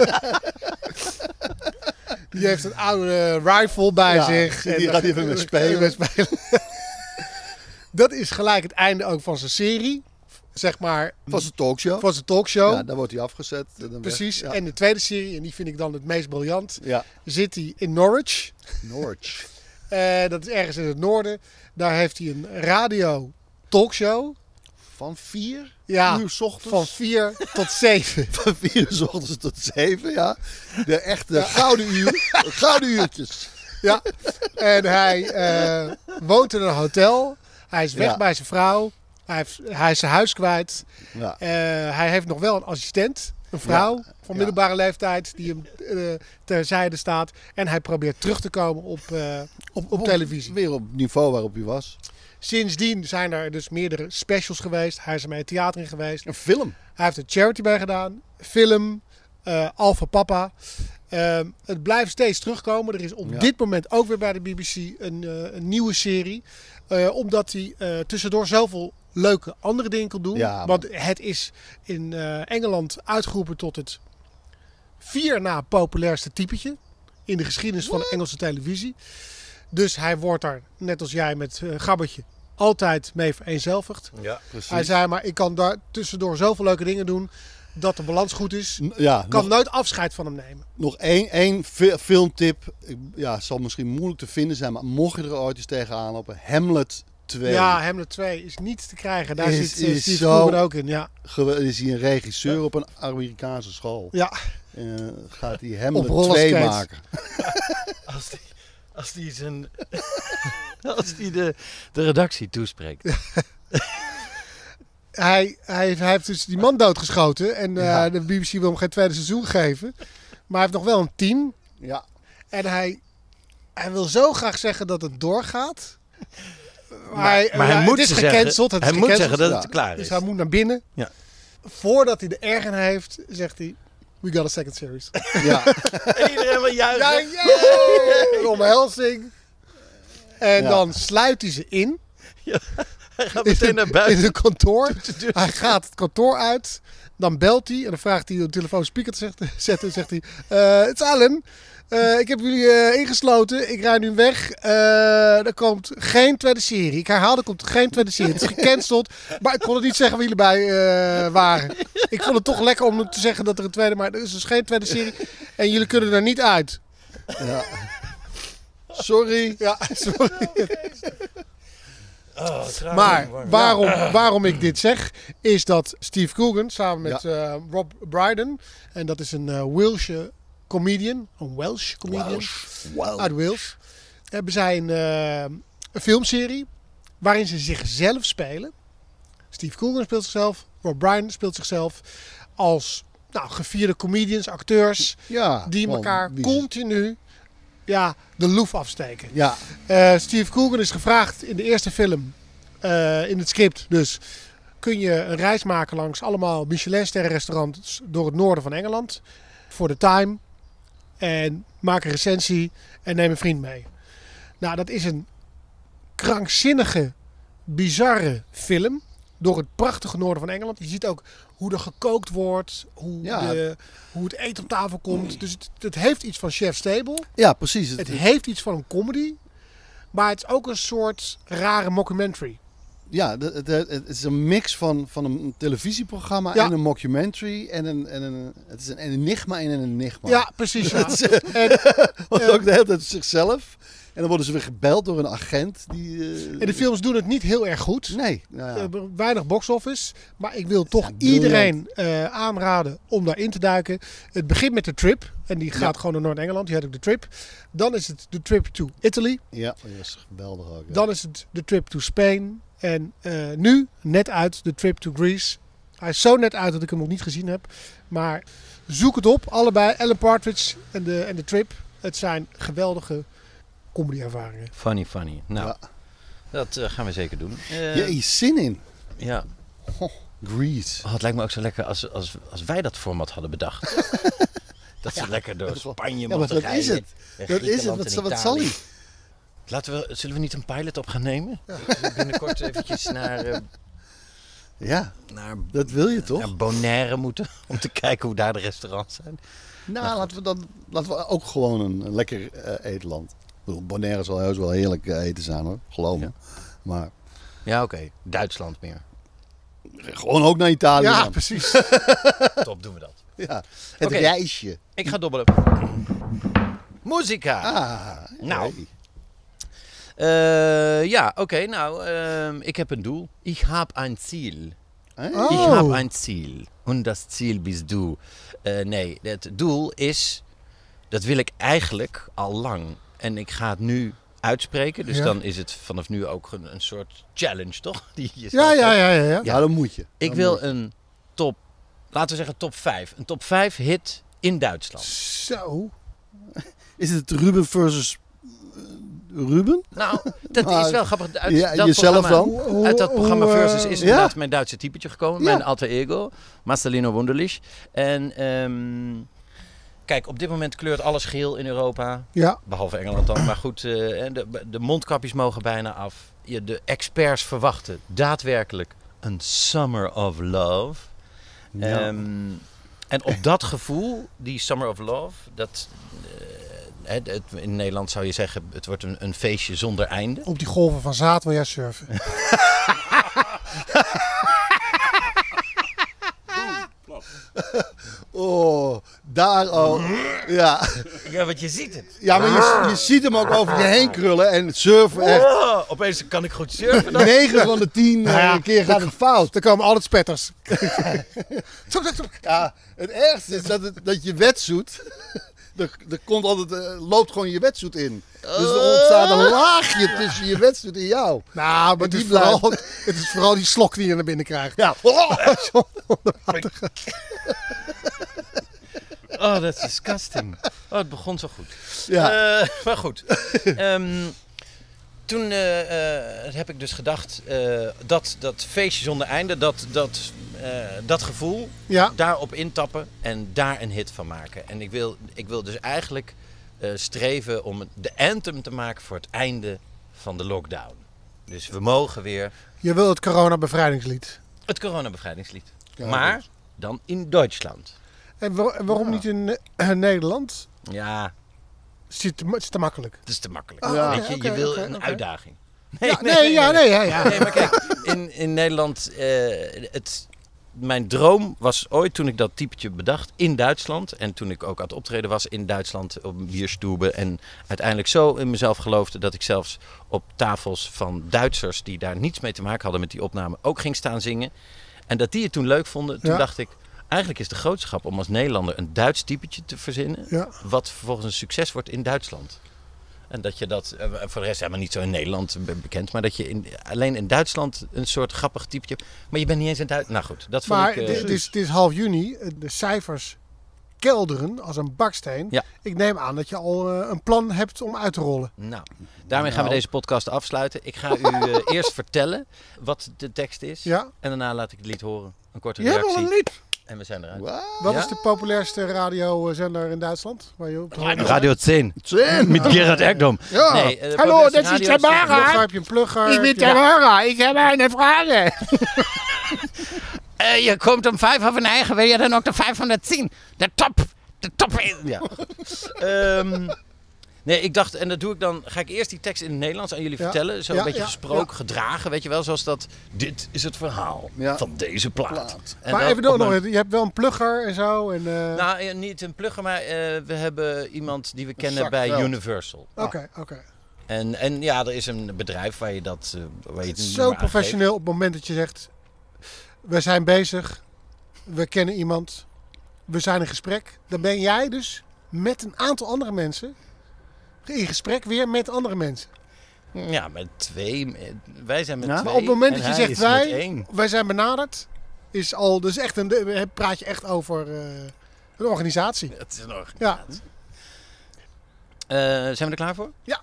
S2: Die heeft een oude rifle bij
S3: Ja,
S2: zich.
S3: die
S2: En
S3: gaat
S2: dan-
S3: even mee spelen.
S2: mee spelen. Dat is gelijk het einde ook van zijn serie. Zeg maar,
S3: van zijn talkshow.
S2: van zijn talkshow.
S3: Ja, daar wordt hij afgezet. en dan
S2: Precies.
S3: weg. Ja.
S2: En de tweede serie, en die vind ik dan het meest briljant,
S3: Ja,
S2: zit hij in Norwich.
S3: Norwich.
S2: Uh, dat is ergens in het noorden. Daar heeft hij een radio talkshow.
S3: Van vier
S2: Ja,
S3: uur 's ochtends.
S2: van vier tot zeven.
S3: Van vier uur 's ochtends tot zeven, ja. De echte gouden uur. Gouden uurtjes.
S2: Ja. En hij uh, woont in een hotel. Hij is weg
S3: Ja.
S2: bij zijn vrouw. Hij, heeft, hij is zijn huis kwijt.
S3: Ja.
S2: Uh, hij heeft nog wel een assistent. Een vrouw
S3: Ja.
S2: van
S3: Ja.
S2: middelbare leeftijd die hem uh, terzijde staat. En hij probeert terug te komen op, uh, op, op televisie.
S3: Weer op het niveau waarop hij was.
S2: Sindsdien zijn er dus meerdere specials geweest. Hij is er mee het theater in geweest.
S3: Een film.
S2: Hij heeft een charity bij gedaan. Film. Uh, Alpha Papa. Uh, het blijft steeds terugkomen. Er is op
S3: Ja.
S2: dit moment ook weer bij de B B C een, uh, een nieuwe serie. Uh, omdat hij uh, tussendoor zoveel leuke andere dingen kan doen.
S3: Ja,
S2: Want het is in uh, Engeland uitgeroepen tot het vier na populairste typetje in de geschiedenis van de Engelse televisie. Dus hij wordt daar, net als jij met uh, Gabbertje, altijd mee vereenzelvigd.
S1: Ja.
S3: Precies.
S2: Hij zei maar, ik kan daar tussendoor zoveel leuke dingen doen dat de balans goed is.
S3: N- Ja,
S2: Kan
S3: nog,
S2: nooit afscheid van hem nemen.
S3: nog één, één fi- filmtip. Ik, ja, het zal misschien moeilijk te vinden zijn, maar mocht je er ooit eens tegenaan lopen. Hamlet twee.
S2: Ja, Hamlet twee is niet te krijgen. Daar
S3: Is-
S2: zit uh,
S3: is
S2: Steve
S3: zo-
S2: Coogan ook in. Ja.
S3: Ge- is hij een regisseur op een Amerikaanse school.
S2: Ja.
S3: Eh, gaat hij
S2: Op
S3: Hamlet
S2: rollerskates.
S3: twee maken.
S1: Als die, als die, zijn, als die de, de redactie toespreekt.
S2: Hij, hij, hij heeft dus die man doodgeschoten. En uh,
S3: Ja.
S2: de B B C wil hem geen tweede seizoen geven. Maar hij heeft nog wel een team.
S3: Ja.
S2: En hij, hij wil zo graag zeggen dat het doorgaat. Maar,
S1: Maar,
S2: hij,
S1: maar hij
S2: ja,
S1: moet
S2: het is
S1: ze
S2: gecanceld.
S1: zeggen,
S2: Het
S1: hij
S2: is
S1: moet
S2: gecanceld.
S1: zeggen dat
S3: Ja.
S1: het klaar
S2: Dus
S1: is.
S2: hij moet naar binnen.
S1: Ja.
S2: Voordat hij de erg in heeft, zegt hij... We got a second series.
S3: Ja.
S1: En iedereen wil juichen.
S2: Ja, yeah! Een omhelzing. En
S3: Ja.
S2: dan sluit hij ze in.
S1: Hij gaat meteen naar
S2: In
S1: buiten.
S2: een kantoor.
S1: de deur.
S2: Hij gaat het kantoor uit. Dan belt hij. En dan vraagt hij de telefoon speaker te zegt- zetten. En zegt hij... eh, Het is Alan. Eh, ik heb jullie eh, ingesloten. Ik rijd nu weg. Eh, er komt geen tweede serie. Ik herhaal, er komt geen tweede serie. Het is gecanceld. Maar ik kon het niet zeggen wie jullie bij eh, waren. Ik vond het toch lekker om te zeggen dat er een tweede... Maar er is dus geen tweede serie. En jullie kunnen er niet uit.
S3: Ja. Sorry.
S2: Ja, sorry.
S1: Oh, tranen.
S2: Maar waarom, waarom ik dit zeg, is dat Steve Coogan samen met uh, Rob Brydon, en dat is een uh, Welsh comedian, een Welsh comedian
S3: Welsh. Welsh.
S2: uit Wales, hebben zij een, uh, een filmserie waarin ze zichzelf spelen. Steve Coogan speelt zichzelf, Rob Brydon speelt zichzelf als nou, gevierde comedians, acteurs,
S3: Ja,
S2: die
S3: man,
S2: elkaar
S3: wie-
S2: continu ja, de loef afsteken.
S3: Ja,
S2: Uh, Steve Coogan is gevraagd in de eerste film, uh, in het script dus, kun je een reis maken langs allemaal Michelin-sterrenrestaurants door het noorden van Engeland voor de Time en maak een recensie en neem een vriend mee. Nou, dat is een krankzinnige, bizarre film door het prachtige noorden van Engeland. Je ziet ook hoe er gekookt wordt, hoe,
S3: Ja.
S2: de, hoe het eten op tafel komt. Dus het, het heeft iets van Chef's Table.
S3: ja, precies.
S2: Het heeft iets van een comedy, maar het is ook een soort rare mockumentary.
S3: Ja, het, het, het is een mix van, van een televisieprogramma
S2: Ja.
S3: en een mockumentary. En een, en een, het is een enigma in een enigma.
S2: Ja, precies. Ja.
S3: Het is-
S2: En,
S3: Want
S2: Ja.
S3: ook de hele tijd zichzelf. En dan worden ze weer gebeld door een agent. Die, uh,
S2: en de films doen het niet heel erg goed.
S3: Nee, nou ja.
S2: Uh, weinig box-office. Maar ik wil toch
S3: Ja, briljant.
S2: iedereen uh, aanraden om daarin te duiken. Het begint met de Trip. En die gaat
S3: Ja.
S2: gewoon naar Noord-Engeland. Die heet ook de Trip. Dan is het de Trip to Italy.
S3: Ja, dat is geweldig ook. Ja.
S2: Dan is het de Trip to Spain. En uh, nu net uit de Trip to Greece. Hij is zo net uit dat ik hem nog niet gezien heb. Maar zoek het op. Allebei. Alan Partridge en de, en de Trip. Het zijn geweldige comedy-ervaringen.
S1: Funny, funny. Nou,
S3: Ja.
S1: dat uh, gaan we zeker doen. Uh,
S3: Ja, je zin in.
S1: ja.
S3: Oh, Grease.
S1: Oh, het lijkt me ook zo lekker als, als, als wij dat format hadden bedacht. Dat ze lekker door
S3: dat is wel-
S1: Spanje
S3: Ja, maar
S1: mochten
S3: dat is
S1: rijden.
S3: het.
S1: en
S3: Dat is het.
S1: Griekenland
S3: Wat,
S1: en
S3: zal- wat
S1: Italië.
S3: zal hij?
S1: Laten we, zullen we niet een pilot op gaan nemen? Zullen we binnenkort eventjes naar, uh,
S3: Ja,
S1: naar,
S3: dat wil je toch?
S1: naar Bonaire moeten. Om te kijken hoe daar de restaurants zijn.
S3: Nou, laten we dan laten we ook gewoon een, een lekker eh, eetland. Ik bedoel, Bonaire zal heus wel heerlijk eh, eten zijn hoor, geloof me.
S1: Ja.
S3: Maar
S1: Ja, oké. Duitsland meer.
S3: gewoon ook naar Italië.
S2: Ja,
S3: dan.
S2: precies.
S1: Top, doen we dat.
S3: Ja, het
S1: Oké.
S3: reisje.
S1: Ik ga dobbelen. Muzika.
S3: Ah,
S1: Nou.
S3: hey.
S1: Uh, ja, oké. Okay, nou, uh, ik heb een doel. Ich hab ein Ziel.
S3: Hey.
S2: Oh.
S1: Ich hab ein Ziel. Und das Ziel bist du. Uh, nee, het doel is... Dat wil ik eigenlijk al lang. En ik ga het nu uitspreken. Dus
S2: Ja.
S1: dan is het vanaf nu ook een, een soort challenge, toch? Die je
S2: Ja,
S1: zelf
S2: ja,
S1: hebt.
S2: ja, ja. ja.
S3: Ja, dan moet je.
S1: Ik
S3: Dan
S1: wil
S3: moet je.
S1: een top... Laten we zeggen top vijf. Een top vijf hit in Duitsland.
S2: Zo.
S3: Is het Ruben versus eh, Ruben?
S1: Nou, dat
S3: Maar-
S1: is wel grappig. Uit
S3: Ja,
S1: dat
S3: jezelf
S1: programma,
S3: dan?
S2: Hoe-
S1: Uit dat programma
S2: hoe,
S1: Versus
S2: eh,
S1: is
S3: ja?
S1: inderdaad mijn Duitse typetje gekomen.
S3: Ja.
S1: Mijn alter ego. Marcelino Wunderlich. En ehm, kijk, op dit moment kleurt alles geel in Europa.
S2: Ja.
S1: Behalve Engeland dan. Maar goed, eh, de, de mondkapjes mogen bijna af. Je, de experts verwachten daadwerkelijk een Summer of Love.
S3: Ja.
S1: Ehm, en op dat gevoel, die Summer of Love, dat... eh, het, het, in Nederland zou je zeggen, het wordt een, een feestje zonder einde.
S2: Op die golven van zaad wil jij surfen.
S3: Oh, daar al. Ja,
S1: Ja, want je ziet het.
S3: ja maar je, je ziet hem ook over je heen krullen en surfen echt.
S1: Oh, opeens kan ik goed surfen dan.
S3: negen van de tien
S2: Nou ja,
S3: eh, keer gaat het fout.
S2: Er komen altijd spetters. Zo, zo, zo.
S3: Ja, het ergste is dat, het, dat je wetsuit, er, er komt altijd, eh, loopt gewoon je wetsuit in. Dus er ontstaat een laagje tussen je wetsuit en jou.
S2: Nou, maar
S3: En
S2: het is,
S3: die blijft-
S2: vooral, het is vooral die slok die je naar binnen krijgt.
S3: Ja.
S1: Oh, dat is disgusting. Oh, het begon zo goed.
S3: Ja.
S1: Eh, maar goed. Ehm, toen eh, eh, heb ik dus gedacht, eh, dat, dat feestje zonder einde, dat, dat, eh, dat gevoel,
S2: Ja.
S1: daarop intappen en daar een hit van maken. En ik wil, ik wil dus eigenlijk eh, streven om de anthem te maken voor het einde van de lockdown. Dus we mogen weer
S2: Je wil het corona-bevrijdingslied.
S1: het coronabevrijdingslied.
S3: Ja,
S1: maar
S3: goed.
S1: dan in Duitsland.
S2: En waar- en waarom
S3: Ja.
S2: niet in eh, Nederland?
S1: Ja,
S2: Het is te, het is te makkelijk.
S1: het is te makkelijk.
S2: Ah,
S3: Ja.
S1: Weet je,
S2: oké,
S1: je wil
S2: oké,
S1: een
S2: oké.
S1: uitdaging.
S2: Ja, nee, ja, nee, ja, ja.
S1: Nee, maar kijk, in, in Nederland, eh, het, mijn droom was ooit, toen ik dat typetje bedacht, in Duitsland. En toen ik ook aan het optreden was in Duitsland op een bierstube. En uiteindelijk zo in mezelf geloofde dat ik zelfs op tafels van Duitsers die daar niets mee te maken hadden met die opname ook ging staan zingen. En dat die het toen leuk vonden. Toen
S2: Ja.
S1: dacht ik, eigenlijk is de grootste grap om als Nederlander een Duits typetje te verzinnen.
S2: Ja.
S1: Wat vervolgens een succes wordt in Duitsland. En dat je dat, uh, voor de rest helemaal niet zo in Nederland be- bekend, maar dat je in, alleen in Duitsland een soort grappig typetje. Maar je bent niet eens in Duitsland. Nou goed, dat vond
S2: Maar
S1: ik. Uh,
S2: het is, het is half juni. De cijfers kelderen als een baksteen.
S1: Ja.
S2: Ik neem aan dat je al uh, een plan hebt om uit te rollen.
S1: Nou, daarmee gaan we
S3: Nou.
S1: deze podcast afsluiten. Ik ga u uh, eerst vertellen wat de tekst is.
S2: Ja.
S1: En daarna laat ik het lied horen. Een korte
S3: Je hebt
S1: reactie.
S3: al een lied.
S1: En we zijn eruit.
S3: Wow.
S2: Wat
S1: Ja?
S2: is de populairste radiozender in Duitsland? Waar je op te horen bent?
S1: Radio tien.
S3: Zin.
S1: Met Gerard Ekdom.
S3: Ja.
S1: Nee, uh, de
S5: Hallo,
S1: populairste
S5: dat is
S1: radio
S5: Tamara.
S2: Plugger, heb je een plugger?
S5: Ik ben
S2: heb je-
S5: Tamara, ik heb een vraag.
S1: Uh, je komt om vijf over negen, wil je dan ook de vijfhonderdtien? De top, de top. Ja. Ehm, nee, ik dacht, en dat doe ik dan, ga ik eerst die tekst in het Nederlands aan jullie
S2: Ja.
S1: vertellen. Zo
S2: Ja,
S1: een beetje
S2: ja,
S1: gesproken,
S2: ja.
S1: gedragen, weet je wel. Zoals dat, dit is het verhaal
S3: Ja.
S1: van deze plaat.
S3: Plaat.
S1: En
S2: Maar
S1: dan
S2: even
S1: op
S2: door nog,
S1: mijn-
S2: je hebt wel een plugger en zo. En, uh,
S1: Nou, eh, niet een plugger, maar eh, we hebben iemand die we kennen
S3: zak
S1: bij
S3: geld.
S1: Universal.
S2: Oké, oké.
S1: En, en ja, er is een bedrijf waar je dat uh, waar je het
S2: Zo
S1: nummer
S2: professioneel op het moment dat je zegt... We zijn bezig, we kennen iemand, we zijn in gesprek. Dan ben jij dus met een aantal andere mensen... in gesprek weer met andere mensen.
S1: aangeeft. Ja, met twee. met- Wij zijn met
S3: Ja,
S1: twee.
S2: Maar op het moment
S1: en
S2: dat je
S1: hij
S2: zegt
S1: is met
S2: wij,
S1: één.
S2: wij zijn benaderd... is al, dus echt een, praat je echt over uh, een organisatie.
S1: Het is een organisatie.
S2: Ja.
S1: Eh, zijn we er klaar voor?
S3: Ja.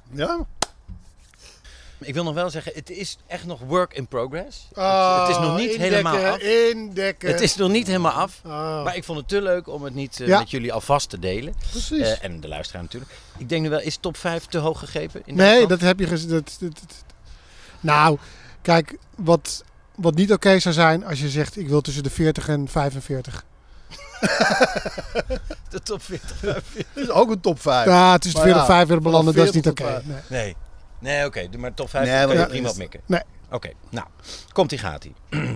S1: Ik wil nog wel zeggen, het is echt nog work in progress. het,
S2: Oh,
S1: het is nog niet
S2: indekken,
S1: helemaal af.
S2: Indekken.
S1: Het is nog niet helemaal af.
S2: Oh.
S1: Maar ik vond het te leuk om het niet eh,
S2: Ja.
S1: met jullie alvast te delen.
S3: Precies.
S1: Eh, en de luisteraar natuurlijk. Ik denk nu wel, is top vijf te hoog gegrepen? In
S2: Nee,
S1: Duitsland?
S2: dat heb je gezien. Dat, dat, dat- Nou, kijk, wat, wat niet oké zou zijn als je zegt... ik wil tussen de veertig en vijfenveertig.
S1: De top veertig.
S3: Dat is ook een top vijf.
S2: Ja, tussen de
S3: Maar
S2: veertig en
S3: ja,
S2: vijfenveertig belanden, dat is niet
S3: vanaf
S2: oké.
S3: veertig tot
S2: Nee.
S1: Nee. Nee, oké. doe maar top vijf
S3: Nee,
S1: kan
S3: maar
S1: je
S3: dat
S1: prima
S3: is-
S1: opmikken.
S2: Nee.
S1: Oké, nou. Komt-ie, gaat-ie.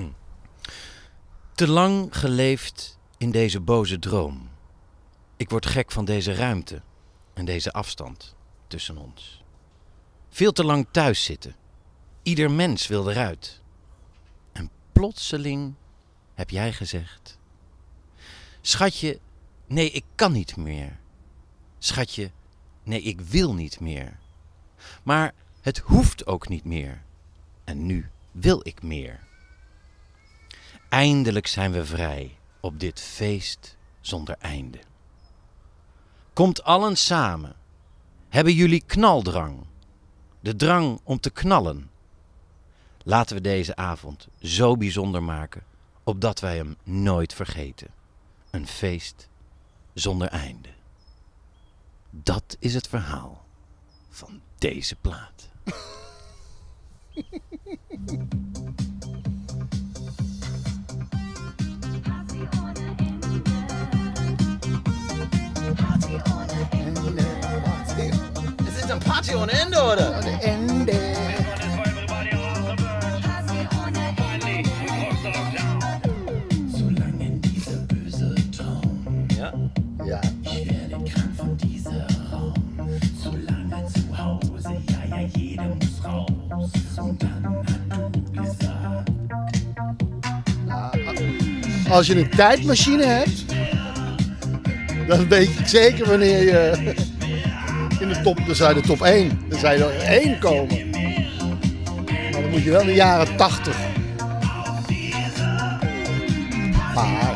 S1: Te lang geleefd in deze boze droom. Ik word gek van deze ruimte en deze afstand tussen ons. Veel te lang thuis zitten. Ieder mens wil eruit. En plotseling heb jij gezegd... Schatje, nee, ik kan niet meer. Schatje, nee, ik wil niet meer. Maar het hoeft ook niet meer. En nu wil ik meer. Eindelijk zijn we vrij op dit feest zonder einde. Komt allen samen. Hebben jullie knaldrang? De drang om te knallen. Laten we deze avond zo bijzonder maken, opdat wij hem nooit vergeten. Een feest zonder einde. Dat is het verhaal van deze plaat. Is dit een party on end, oder? Solange dieser böse Traum, ja?
S3: Ja.
S6: Ich werde krank von dieser Raum. Zu lange zu Hause, ja, ja, jeder muss raus. Und dann hat du gesagt.
S3: Als je een tijdmachine hebt, dan weet je zeker wanneer je in de top, dan zou je de top één, dan zou je er één komen. Maar dan moet je wel in de jaren tachtig. Maar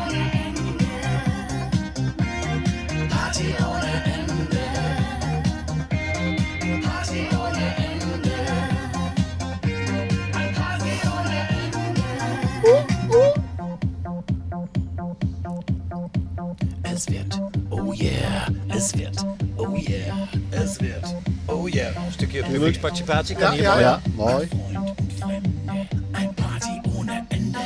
S6: Es wird, oh yeah, es wird, oh yeah, es wird.
S1: Oh yeah. Een stukje publieksparticipatie kan
S2: Ja,
S1: hier
S2: ja,
S1: mooi.
S2: ja.
S3: mooi.
S6: Freund und Fremde, ein Party ohne Ende.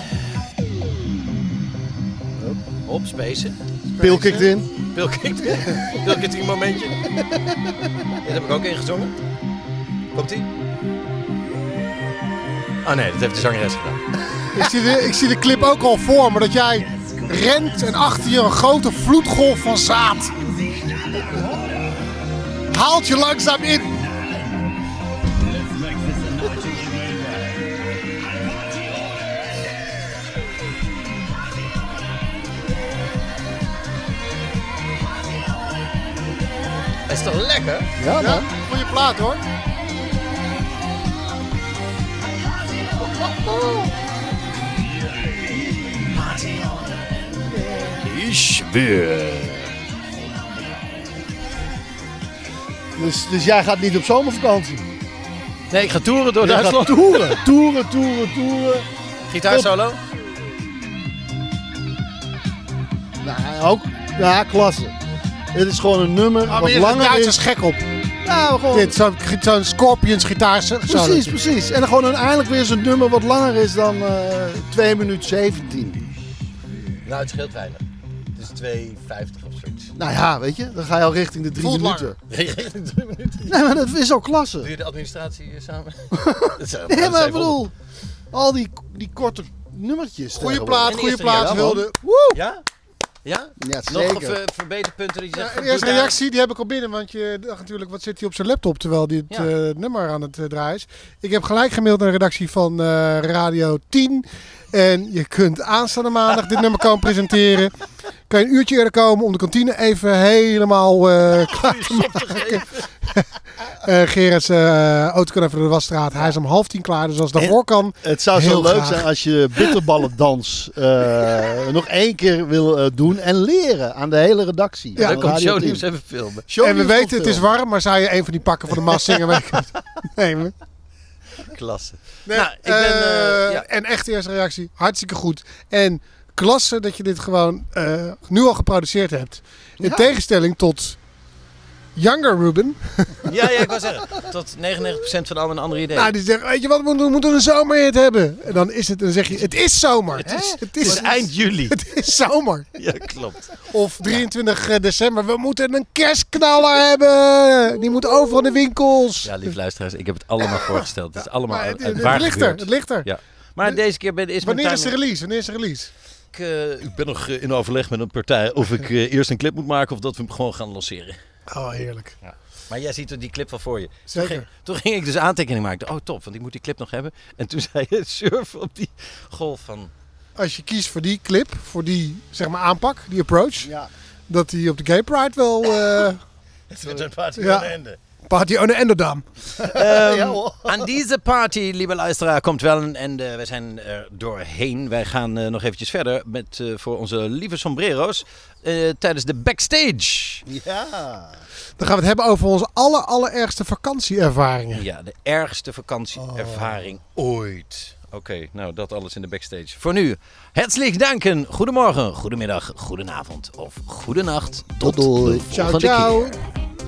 S1: Op, spacen.
S3: Pil kikt in.
S1: Pil kikt Pil kikt een momentje. Dit heb ik ook ingezongen. Komt-ie? Oh nee, dat heeft de zangeres gedaan.
S2: Ik zie, de, ik zie de clip ook al voor me. Dat jij rent en achter je een grote vloedgolf van zaad. Haalt je langzaam in.
S1: Dat is toch lekker?
S3: Ja,
S2: Ja,
S3: man.
S2: goeie plaat hoor.
S1: Ich will.
S3: Dus, dus jij gaat niet op zomervakantie?
S1: Nee, ik ga toeren door
S3: Jij gaat
S1: Duitsland.
S3: toeren, toeren, toeren, toeren.
S1: Gitaarsolo?
S3: Nou, ook. Ja, klasse. Het is gewoon een nummer
S2: Maar
S3: wat
S2: je gaat
S3: langer
S2: Duitsers
S3: is.
S2: gek op.
S3: Ja, gewoon.
S2: Dit, zo'n zo'n Scorpions gitaar. zo-
S3: Precies, precies. En dan gewoon een, eindelijk weer zo'n nummer wat langer is dan uh, twee minuten zeventien.
S1: Nou, het scheelt weinig. Het is twee vijftig of zoiets.
S3: Nou ja, weet je, dan ga je al richting de drie
S2: Voelt
S3: minuten.
S1: drie minuten.
S3: Nee, maar dat is ook klasse.
S1: Doe je de administratie eh, samen?
S3: Nee, maar ik bedoel, al die, die korte nummertjes.
S2: Goeie
S3: tegenwoordig.
S2: plaat,
S1: En
S2: goeie
S1: eerste
S2: plaat.
S1: reactie.
S2: Wilde.
S1: Ja? Ja?
S3: Ja,
S1: Nog
S3: zeker.
S1: ver- verbeterpunten die je zegt?
S2: Ja, de eerste reactie die heb ik al binnen, want je dacht natuurlijk, wat zit hij op zijn laptop terwijl hij het
S1: Ja.
S2: eh, nummer aan het eh, draaien is. Ik heb gelijk gemaild naar de redactie van eh, Radio tien. En je kunt aanstaande maandag dit nummer komen presenteren. Kan je een uurtje eerder komen om de kantine even helemaal eh klaar te maken. Eh Gerard's eh, auto kan even door de wasstraat. Hij is om half tien klaar, dus als het daarvoor kan.
S3: Het zou zo
S2: Heel
S3: leuk
S2: graag.
S3: zijn als je bitterballendans eh nog één keer wil eh, doen en leren aan de hele redactie.
S2: Ja,
S3: Van
S1: Dan komt
S3: Radio
S1: shownieuws
S3: tien.
S1: even filmen.
S2: En we
S3: Shownieuws
S2: weten
S3: komt
S2: het is
S3: filmen.
S2: warm, maar zou je een van die pakken van de Maas zingen mee kunnen nemen?
S1: Klasse.
S2: Nee,
S1: Nou, ik ben, eh,
S2: eh,
S1: ja.
S2: En echt de eerste reactie, hartstikke goed. En klasse dat je dit gewoon eh, nu al geproduceerd hebt. In
S3: Ja.
S2: tegenstelling tot Younger Ruben.
S1: Ja, ja, ik wou zeggen. Tot negenennegentig procent van al mijn andere ideeën.
S2: Nou, die zegt, weet je wat, we moeten, we moeten een zomerhit hebben. En dan is het, dan zeg je, het is zomer.
S1: het,
S2: hè?
S1: is,
S2: het
S1: het is eind juli.
S2: Het is zomer.
S1: Ja, klopt.
S2: Of drieëntwintig december, we moeten een kerstknaller hebben. Die moet overal in de winkels.
S1: Ja, lieve luisteraars, ik heb het allemaal voorgesteld. Het is allemaal
S2: maar
S1: het,
S2: het,
S1: het,
S2: het,
S1: waar
S2: ligt er,
S1: gebeurd.
S2: het ligt er.
S1: Ja. Maar deze keer ben, is
S2: Wanneer
S1: mijn
S2: is de
S1: timing-
S2: release? Wanneer is de release?
S1: Ik, eh, ik ben nog eh, in overleg met een partij of ik eh, eerst een clip moet maken of dat we hem gewoon gaan lanceren.
S2: Oh, heerlijk.
S1: Maar jij ziet toch die clip wel voor je. Toen
S2: Zeker.
S1: ging, toen ging ik dus aantekeningen maken. Oh, top, want ik moet die clip nog hebben. En toen zei je, surf op die golf van...
S2: Als je kiest voor die clip, voor die zeg maar aanpak, die approach,
S3: Ja.
S2: dat die op de Gay Pride wel uh,
S1: Het wordt een party
S2: Ja.
S1: aan de ende.
S2: party on the Enderdam.
S1: Ehm,
S3: Ja, hoor.
S1: aan deze party, lieve luisteraar, komt wel een einde. We zijn er doorheen. Wij gaan eh, nog eventjes verder met, eh, voor onze lieve sombrero's eh, tijdens de backstage.
S3: Ja.
S2: Dan gaan we het hebben over onze aller, allerergste vakantieervaringen.
S1: Ja, de ergste vakantieervaring ooit. Oké, nou dat alles in de backstage. Voor nu, hartelijk danken. Goedemorgen, goedemiddag, goedenavond of goedenacht. Tot
S3: Doei.
S1: de
S2: Ciao,
S1: volgende
S2: ciao.
S1: keer.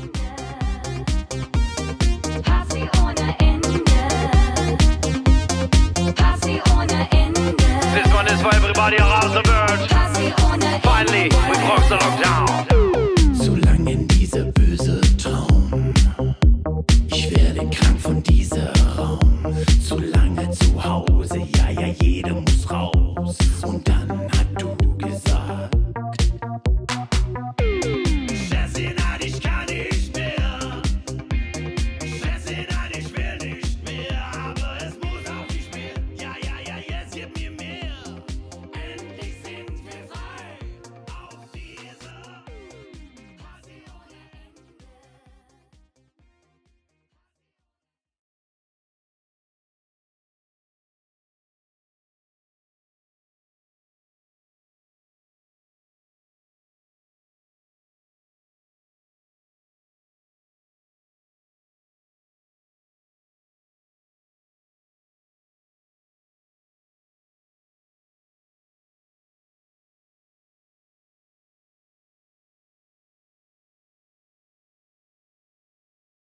S7: Party ohne Ende. Party ohne Ende.
S8: This one is for everybody around the world.
S7: Party ohne Ende.
S8: Finally, we've rocked the rock